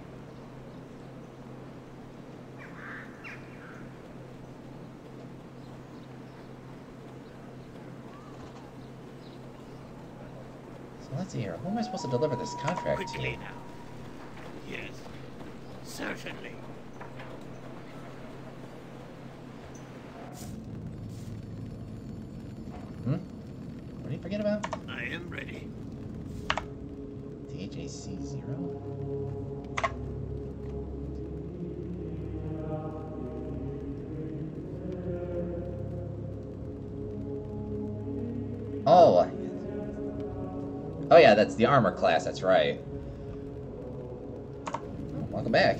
So let's see here. Who am I supposed to deliver this contract Quickly to? now. Yes, certainly. Hmm? What did you forget about? I am ready. T H A C zero? Oh. Oh yeah, that's the armor class, that's right. Oh, welcome back.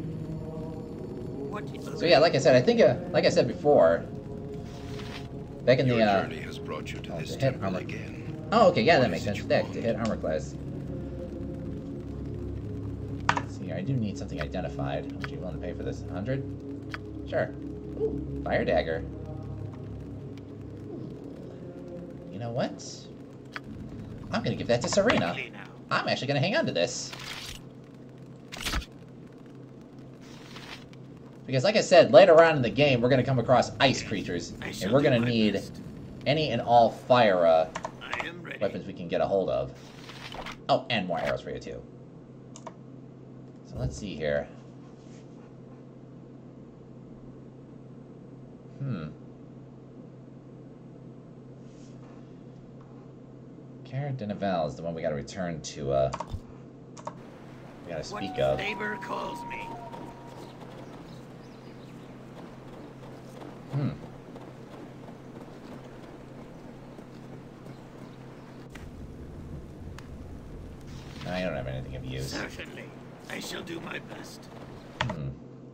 What is So yeah, like I said, I think, uh, like I said before, back in Your the, uh... journey has brought you to oh, this to hit temple armor. again. Oh, okay, yeah, What that makes is it sense. you Deck, want? to hit armor class. Let's see here, I do need something identified. How much are you willing to pay for this? one hundred? Sure. Ooh, fire dagger. Ooh. You know what? I'm gonna give that to Serena. Quickly now. I'm actually gonna hang on to this. Because like I said, later on in the game, we're gonna come across ice creatures. I And shall we're do gonna my need best. any and all fire uh, I am ready. weapons we can get a hold of. Oh, and more arrows for you too. So let's see here. Hmm. Caer Dineval is the one we gotta return to, uh... we gotta speak what of. labor calls me. Hmm. of use. Certainly. I shall do my best. Hmm.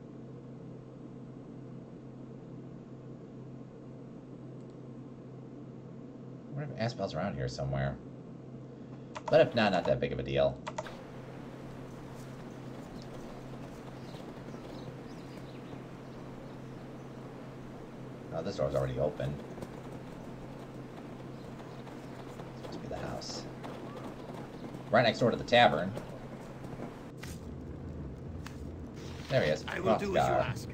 I wonder if Aspel's around here somewhere. But if not, not that big of a deal. Oh, this door's already open. This must be the house. Right next door to the tavern. There he is. I will do as you ask.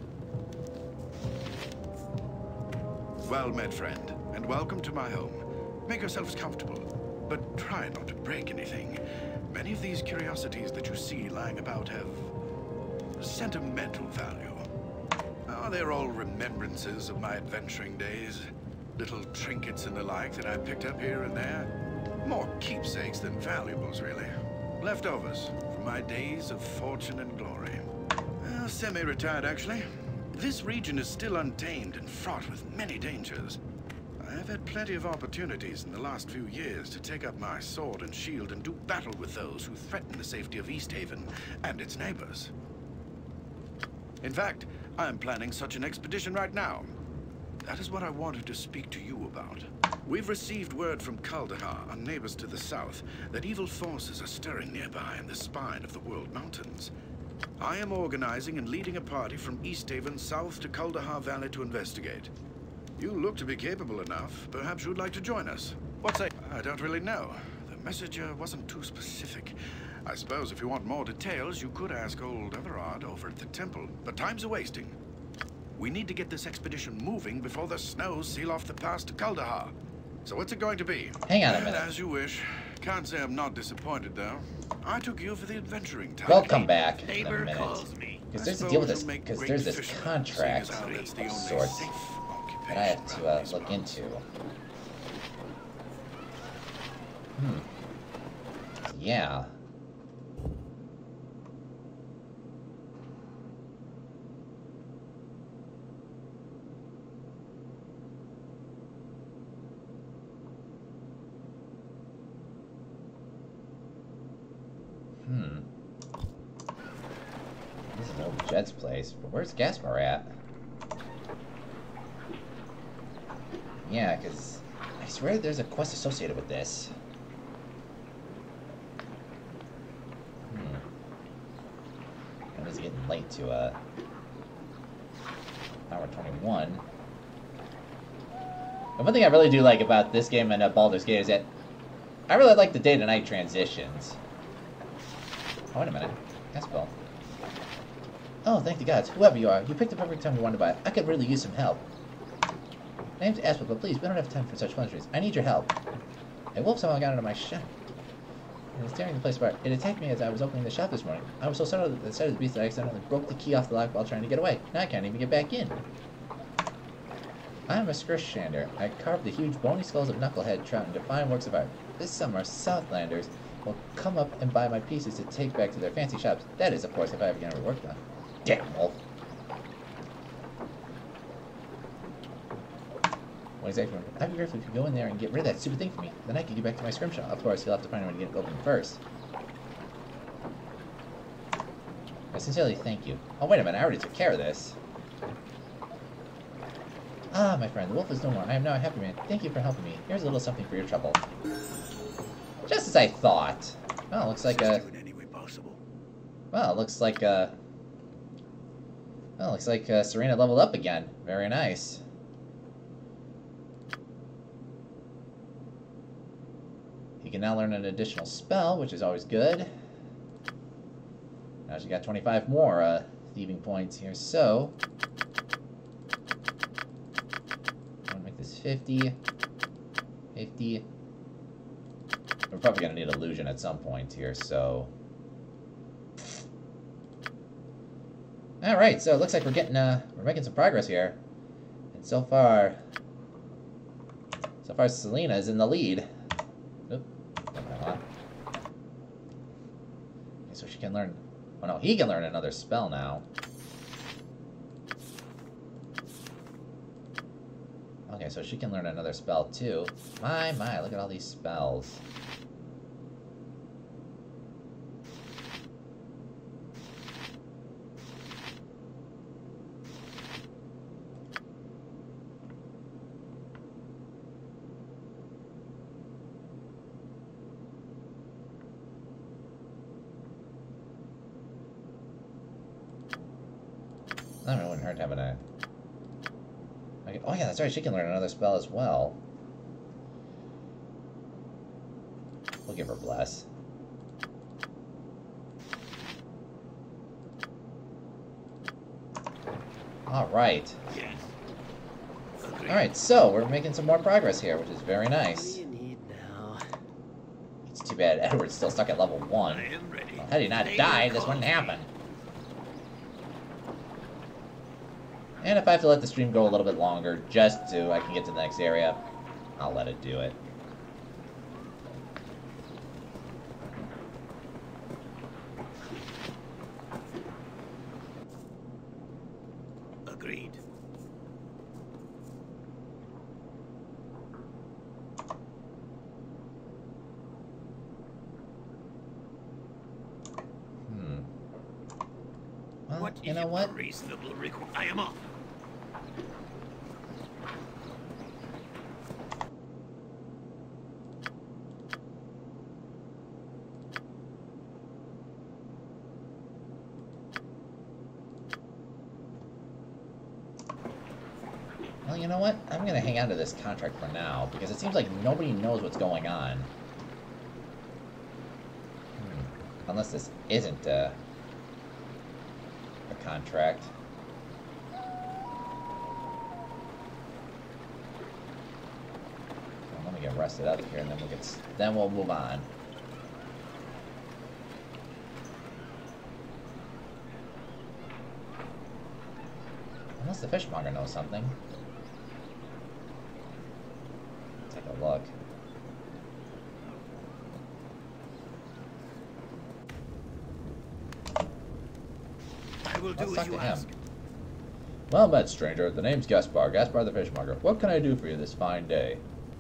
Well met, friend, and welcome to my home. Make yourselves comfortable, but try not to break anything. Many of these curiosities that you see lying about have sentimental value. Oh, they're all remembrances of my adventuring days. Little trinkets and the like that I picked up here and there. More keepsakes than valuables, really. Leftovers from my days of fortune and glory. Uh, semi-retired, actually. This region is still untamed and fraught with many dangers. I've had plenty of opportunities in the last few years to take up my sword and shield and do battle with those who threaten the safety of Easthaven and its neighbors. In fact, I'm planning such an expedition right now. That is what I wanted to speak to you about. We've received word from Kaldahar, our neighbors to the south, that evil forces are stirring nearby in the spine of the World Mountains. I am organizing and leading a party from Easthaven south to Kaldahar Valley to investigate. You look to be capable enough. Perhaps you'd like to join us. What's that? I don't really know. The messenger wasn't too specific. I suppose if you want more details, you could ask old Everard over at the temple, but time's a-wasting. We need to get this expedition moving before the snows seal off the pass to Kaldahar. So what's it going to be? Hang on a Well, minute. as you wish. Can't say I'm not disappointed, though. I took you for the adventuring type. We'll come back in a Neighbor minute. calls me. Because I there's a deal with this, suppose you'll make because great there's this fishermen, contract seeing as how that's the of only sorts safe that I have occupation to uh, around these look mountains. into. Hmm. Yeah. Hmm. This is old Jed's place, but where's Gaspar at? Yeah, because I swear there's a quest associated with this. Hmm. And it's getting late to, uh... hour twenty-one. And one thing I really do like about this game and uh, Baldur's Gate is that I really like the day-to-night transitions. Oh, wait a minute. Gaspar. Oh, thank the gods. Whoever you are, you picked up every time you wanted to buy. I could really use some help. My name's Aspel, but please, we don't have time for such pleasantries. I need your help. A wolf somehow got into my shop. It was tearing the place apart. It attacked me as I was opening the shop this morning. I was so startled at the sight of the beast that I accidentally broke the key off the lock while trying to get away. Now I can't even get back in. I'm a Skrshander. I carved the huge bony skulls of Knucklehead, Trout, into fine works of art. This summer, Southlanders will come up and buy my pieces to take back to their fancy shops. That is, of course, if I ever get any work done. Damn wolf. What exactly? I'd be grateful if you go in there and get rid of that stupid thing for me. Then I can get back to my scrimshaw. Of course, you'll have to find a way to get it open first. I sincerely thank you. Oh, wait a minute. I already took care of this. Ah, my friend. The wolf is no more. I am now a happy man. Thank you for helping me. Here's a little something for your trouble. Just as I thought. Well, looks like a... in any way possible. Well, it looks like uh Well, looks like uh, Serena leveled up again. Very nice. You can now learn an additional spell, which is always good. Now she got twenty-five more uh, thieving points here, so... I want to make this fifty. fifty. We're probably going to need illusion at some point here, so... Alright, so it looks like we're getting, uh, we're making some progress here. And so far... So far, Selena is in the lead. Oop. Okay, so she can learn... Oh no, he can learn another spell now. Okay, so she can learn another spell too. My, my, look at all these spells. I mean, it wouldn't hurt having a... Okay. Oh yeah, that's right, she can learn another spell as well. We'll give her Bless. Alright. Yes. Alright, so we're making some more progress here, which is very What do nice. you need now? It's too bad Edward's still stuck at level one. I am ready. Well, had he not They died, will this call wouldn't me. happen. And if I have to let the stream go a little bit longer, just so I can get to the next area, I'll let it do it. Agreed. Hmm. Well, What you is know your what? reasonable request? I am off. Well, you know what? I'm gonna hang on to this contract for now, because it seems like nobody knows what's going on. Hmm. Unless this isn't a, a contract. Well, let me get rested up here, and then we'll get s- then we'll move on. Unless the fishmonger knows something. Take a look. I will do Let's as talk you to him. ask. Well met, stranger. The name's Gaspar. Gaspar the fishmonger. What can I do for you this fine day?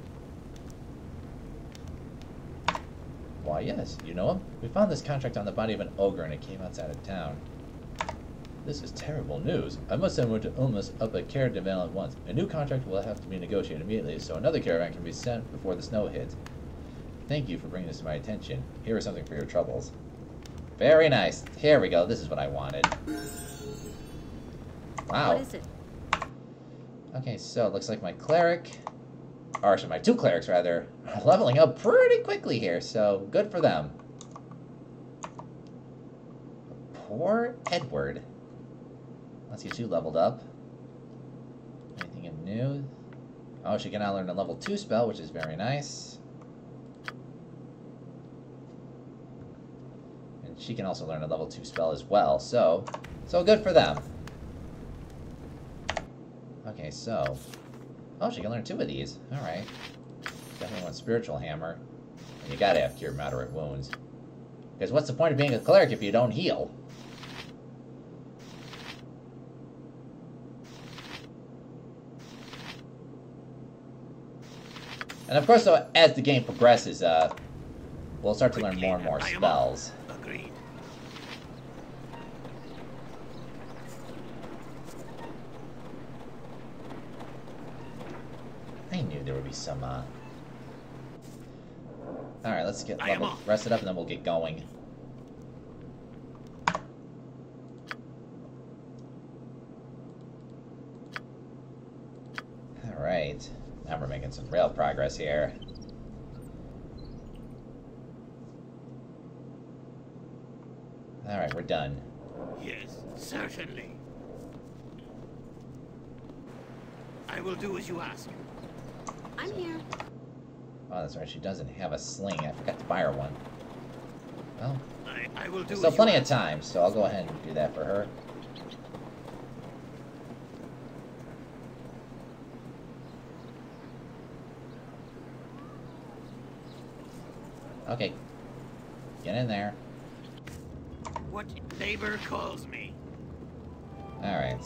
Why, yes. You know him? We found this contract on the body of an ogre and it came outside of town. This is terrible news. I must send word to Ulmus up at Caer de Val at once. A new contract will have to be negotiated immediately, so another caravan can be sent before the snow hits. Thank you for bringing this to my attention. Here is something for your troubles. Very nice. Here we go. This is what I wanted. Wow. What is it? Okay, so it looks like my cleric, or actually my two clerics rather, are leveling up pretty quickly here, so good for them. Poor Edward. Let's get you leveled up. Anything new? Oh, she can now learn a level two spell, which is very nice. And she can also learn a level two spell as well, so, so good for them. Okay, so... Oh, she can learn two of these. Alright. Definitely want Spiritual Hammer. And you gotta have Cure Moderate Wounds. Because what's the point of being a cleric if you don't heal? And of course, so as the game progresses, uh, we'll start to learn more and more I am spells. Agreed. I knew there would be some, uh... Alright, let's get I am leveled, off. rested up, and then we'll get going. Alright. Now we're making some real progress here. Alright, we're done. Yes, certainly. I will do as you ask. I'm here. Oh, that's right, she doesn't have a sling. I forgot to buy her one. Well, I, I will do there's as still you plenty of ask. time, so I'll go ahead and do that for her. Okay. Get in there. What neighbor calls me? Alright.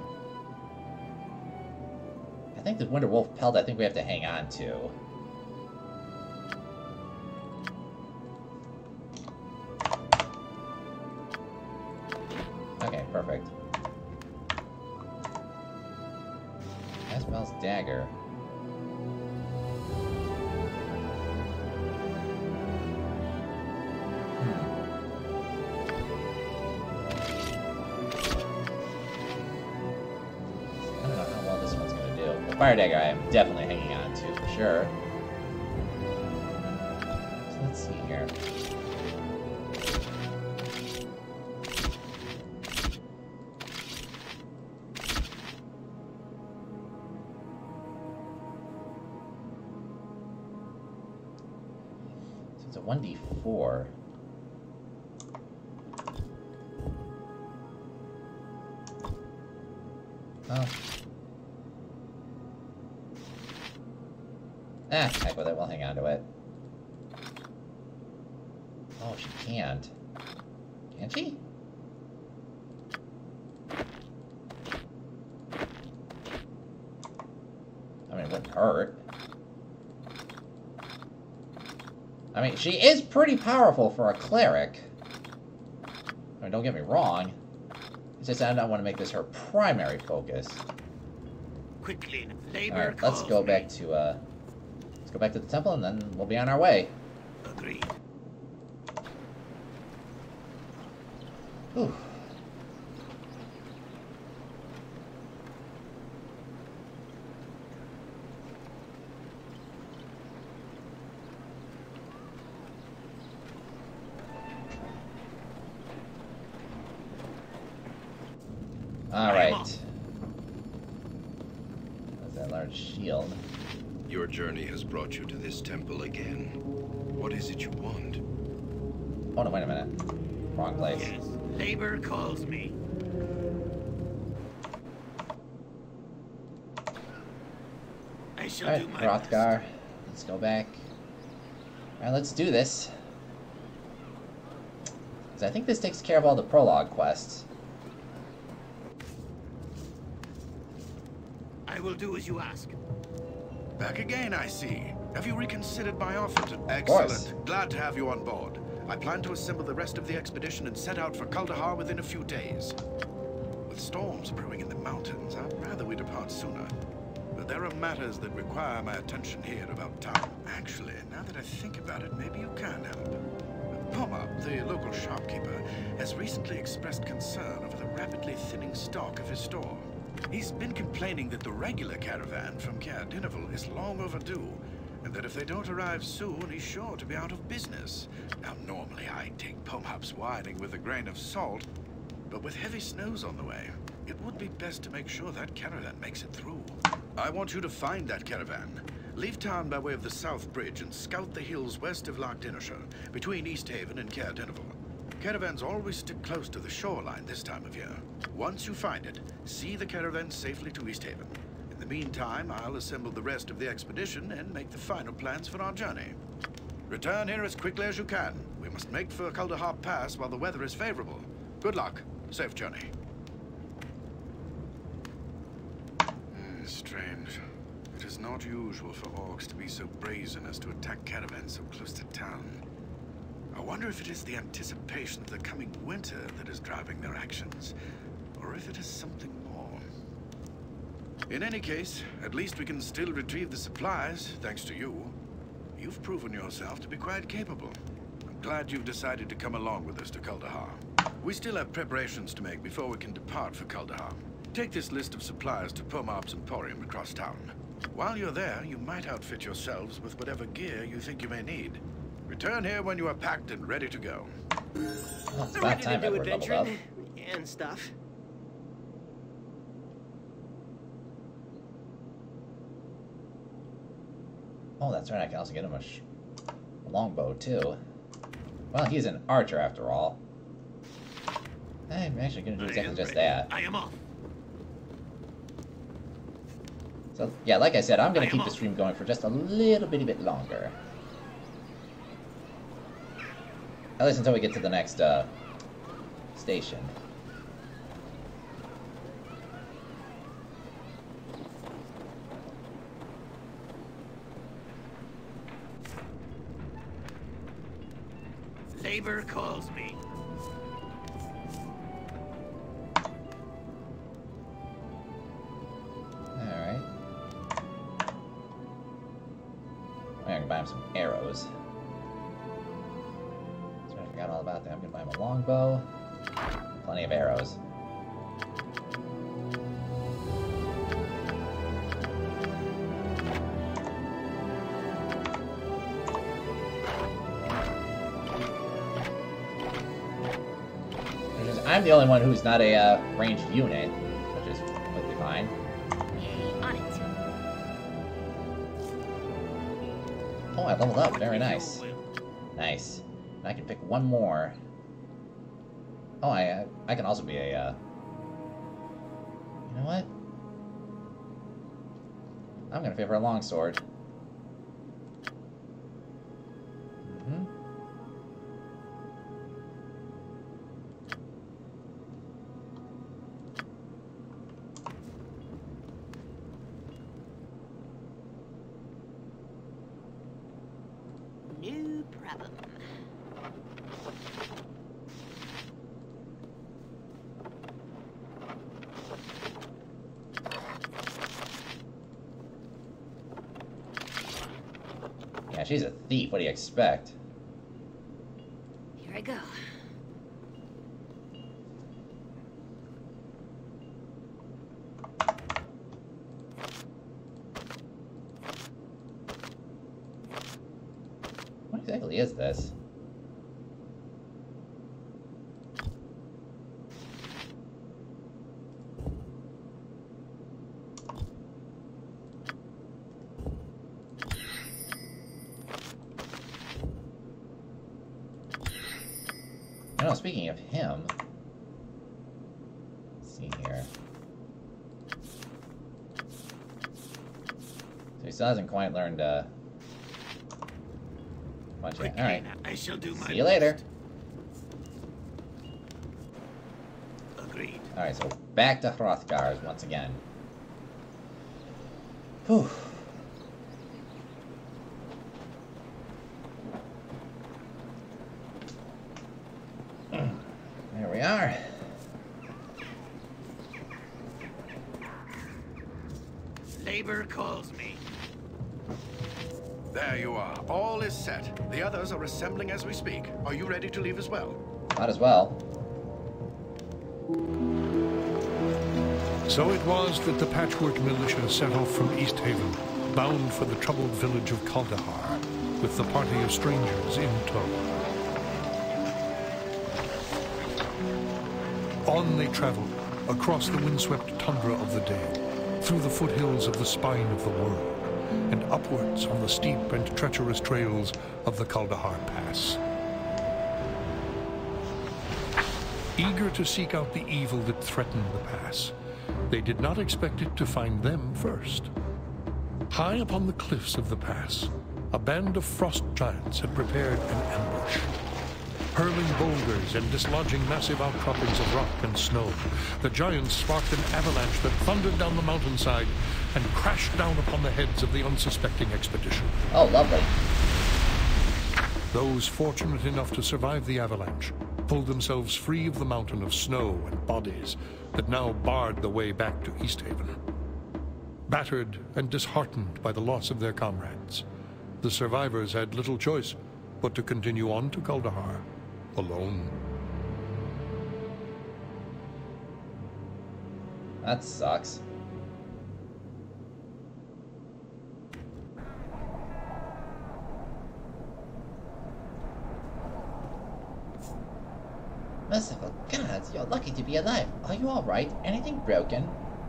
I think the Winter Wolf pelt I think we have to hang on to. Okay, perfect. Asbel's dagger. Fire Dagger I am definitely hanging on to, for sure. So let's see here. So it's a one d four. Oh. Ah, heck with it, we'll hang on to it. Oh, she can't. Can she? I mean, it wouldn't hurt. I mean, she is pretty powerful for a cleric. I mean, don't get me wrong. It's just I don't want to make this her primary focus. Quickly, labor. Alright, let's go me. back to, uh... Let's go back to the temple, and then we'll be on our way. Agreed. Whew. Alright. That's that large shield. Your journey has brought you to this temple again. What is it you want? Oh no, wait a minute. Wrong place. Yes, labor calls me. I shall Alright, do my Hrothgar. Let's go back. Alright, let's do this. Because I think this takes care of all the prologue quests. I will do as you ask. Back again, I see. Have you reconsidered my offer to... course. Excellent. Glad to have you on board. I plan to assemble the rest of the expedition and set out for Kuldahar within a few days. With storms brewing in the mountains, I'd rather we depart sooner. But there are matters that require my attention here about town. Actually, now that I think about it, maybe you can help. Pomop, the local shopkeeper, has recently expressed concern over the rapidly thinning stock of his store. He's been complaining that the regular caravan from D&December is long overdue, and that if they don't arrive soon, he's sure to be out of business. Now, normally I'd take Pomop's whining with a grain of salt, but with heavy snows on the way, it would be best to make sure that caravan makes it through. I want you to find that caravan. Leave town by way of the South Bridge and scout the hills west of Loch Dinnershire, between East Haven and D&December. Caravans always stick close to the shoreline this time of year. Once you find it, see the caravan safely to East Haven. In the meantime, I'll assemble the rest of the expedition and make the final plans for our journey. Return here as quickly as you can. We must make for Kuldahar Pass while the weather is favorable. Good luck. Safe journey. Mm, strange. It is not usual for orcs to be so brazen as to attack caravans so close to town. I wonder if it is the anticipation of the coming winter that is driving their actions, or if it is something more. In any case, at least we can still retrieve the supplies, thanks to you. You've proven yourself to be quite capable. I'm glad you've decided to come along with us to Kuldahar. We still have preparations to make before we can depart for Kuldahar. Take this list of supplies to Pomop's Emporium across town. While you're there, you might outfit yourselves with whatever gear you think you may need. Return here when you are packed and ready to go. Well, it's I'm about ready time to do Edward leveled up. adventuring and stuff. Oh, that's right, I can also get him a, sh a longbow, too. Well, he's an archer, after all. I'm actually going to do exactly just that. I am off. So, yeah, like I said, I'm going to keep the stream going for just a little bitty bit longer. At least until we get to the next, uh, station. Labor calls me. Alright. I'm going to buy him some arrows. So I forgot all about that. I'm going to buy him a longbow. Plenty of arrows. I'm the only one who's not a uh, ranged unit, which is completely fine. Yay, on it. Oh, I leveled up. Very nice. Nice. And I can pick one more. Oh, I I can also be a. Uh... You know what? I'm gonna favor a longsword. Mm-hmm. No problem. Yeah, she's a thief. What do you expect? Here I go. What exactly is this? You know, speaking of him, let's see here. So he still hasn't quite learned uh much yet. Alright. I shall do my See you later. best. Agreed. Alright, so back to Hrothgar's once again. Whew. There we are. Labor calls me. There you are. All is set. The others are assembling as we speak. Are you ready to leave as well? Might as well. So it was that the Patchwork Militia set off from East Haven, bound for the troubled village of Kaldahar, with the party of strangers in tow. On they traveled, across the windswept tundra of the day, through the foothills of the spine of the world, and upwards on the steep and treacherous trails of the Kaldahar Pass. Eager to seek out the evil that threatened the pass, they did not expect it to find them first. High upon the cliffs of the pass, a band of frost giants had prepared an ambush. Hurling boulders and dislodging massive outcroppings of rock and snow, the giants sparked an avalanche that thundered down the mountainside and crashed down upon the heads of the unsuspecting expedition. Oh, lovely. Those fortunate enough to survive the avalanche pulled themselves free of the mountain of snow and bodies that now barred the way back to East Haven. Battered and disheartened by the loss of their comrades, the survivors had little choice but to continue on to Kaldahar, alone. That sucks. Merciful gods, you're lucky to be alive. Are you alright? Anything broken?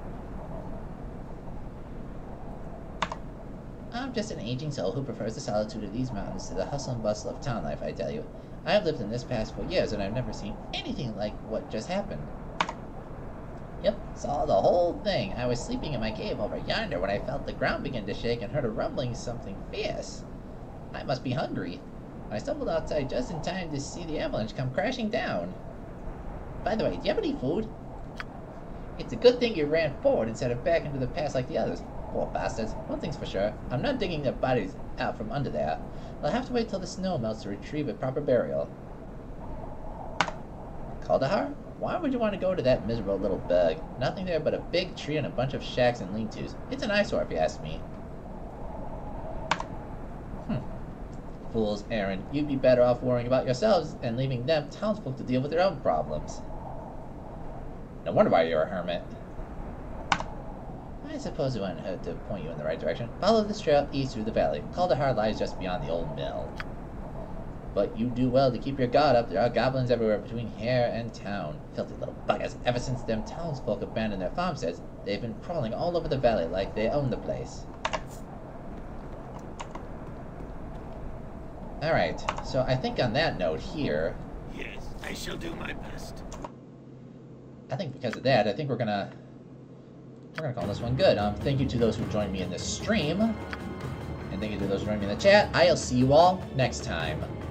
I'm just an aging soul who prefers the solitude of these mountains to the hustle and bustle of town life, I tell you. I have lived in this pass for years and I've never seen anything like what just happened. Yep, saw the whole thing. I was sleeping in my cave over yonder when I felt the ground begin to shake and heard a rumbling something fierce. I must be hungry. I stumbled outside just in time to see the avalanche come crashing down. By the way, do you have any food? It's a good thing you ran forward instead of back into the pass like the others. Poor bastards. One thing's for sure, I'm not digging their bodies out from under there. I'll have to wait till the snow melts to retrieve a proper burial. Kaldahar? Why would you want to go to that miserable little burg? Nothing there but a big tree and a bunch of shacks and lean-tos. It's an eyesore if you ask me. Hmm. Fools, Aaron. You'd be better off worrying about yourselves and leaving them townsfolk to deal with their own problems. No wonder why you're a hermit. I suppose it wouldn't hurt to point you in the right direction. Follow this trail east through the valley. Kaldahar lies just beyond the old mill. but you do well to keep your guard up. There are goblins everywhere between here and town. Filthy little buggers. Ever since them townsfolk abandoned their farmsteads, they've been crawling all over the valley like they own the place. Alright, so I think on that note here... Yes, I shall do my best. I think because of that, I think we're gonna... We're gonna call this one good. Um, thank you to those who joined me in this stream. And thank you to those who joined me in the chat. I'll see you all next time.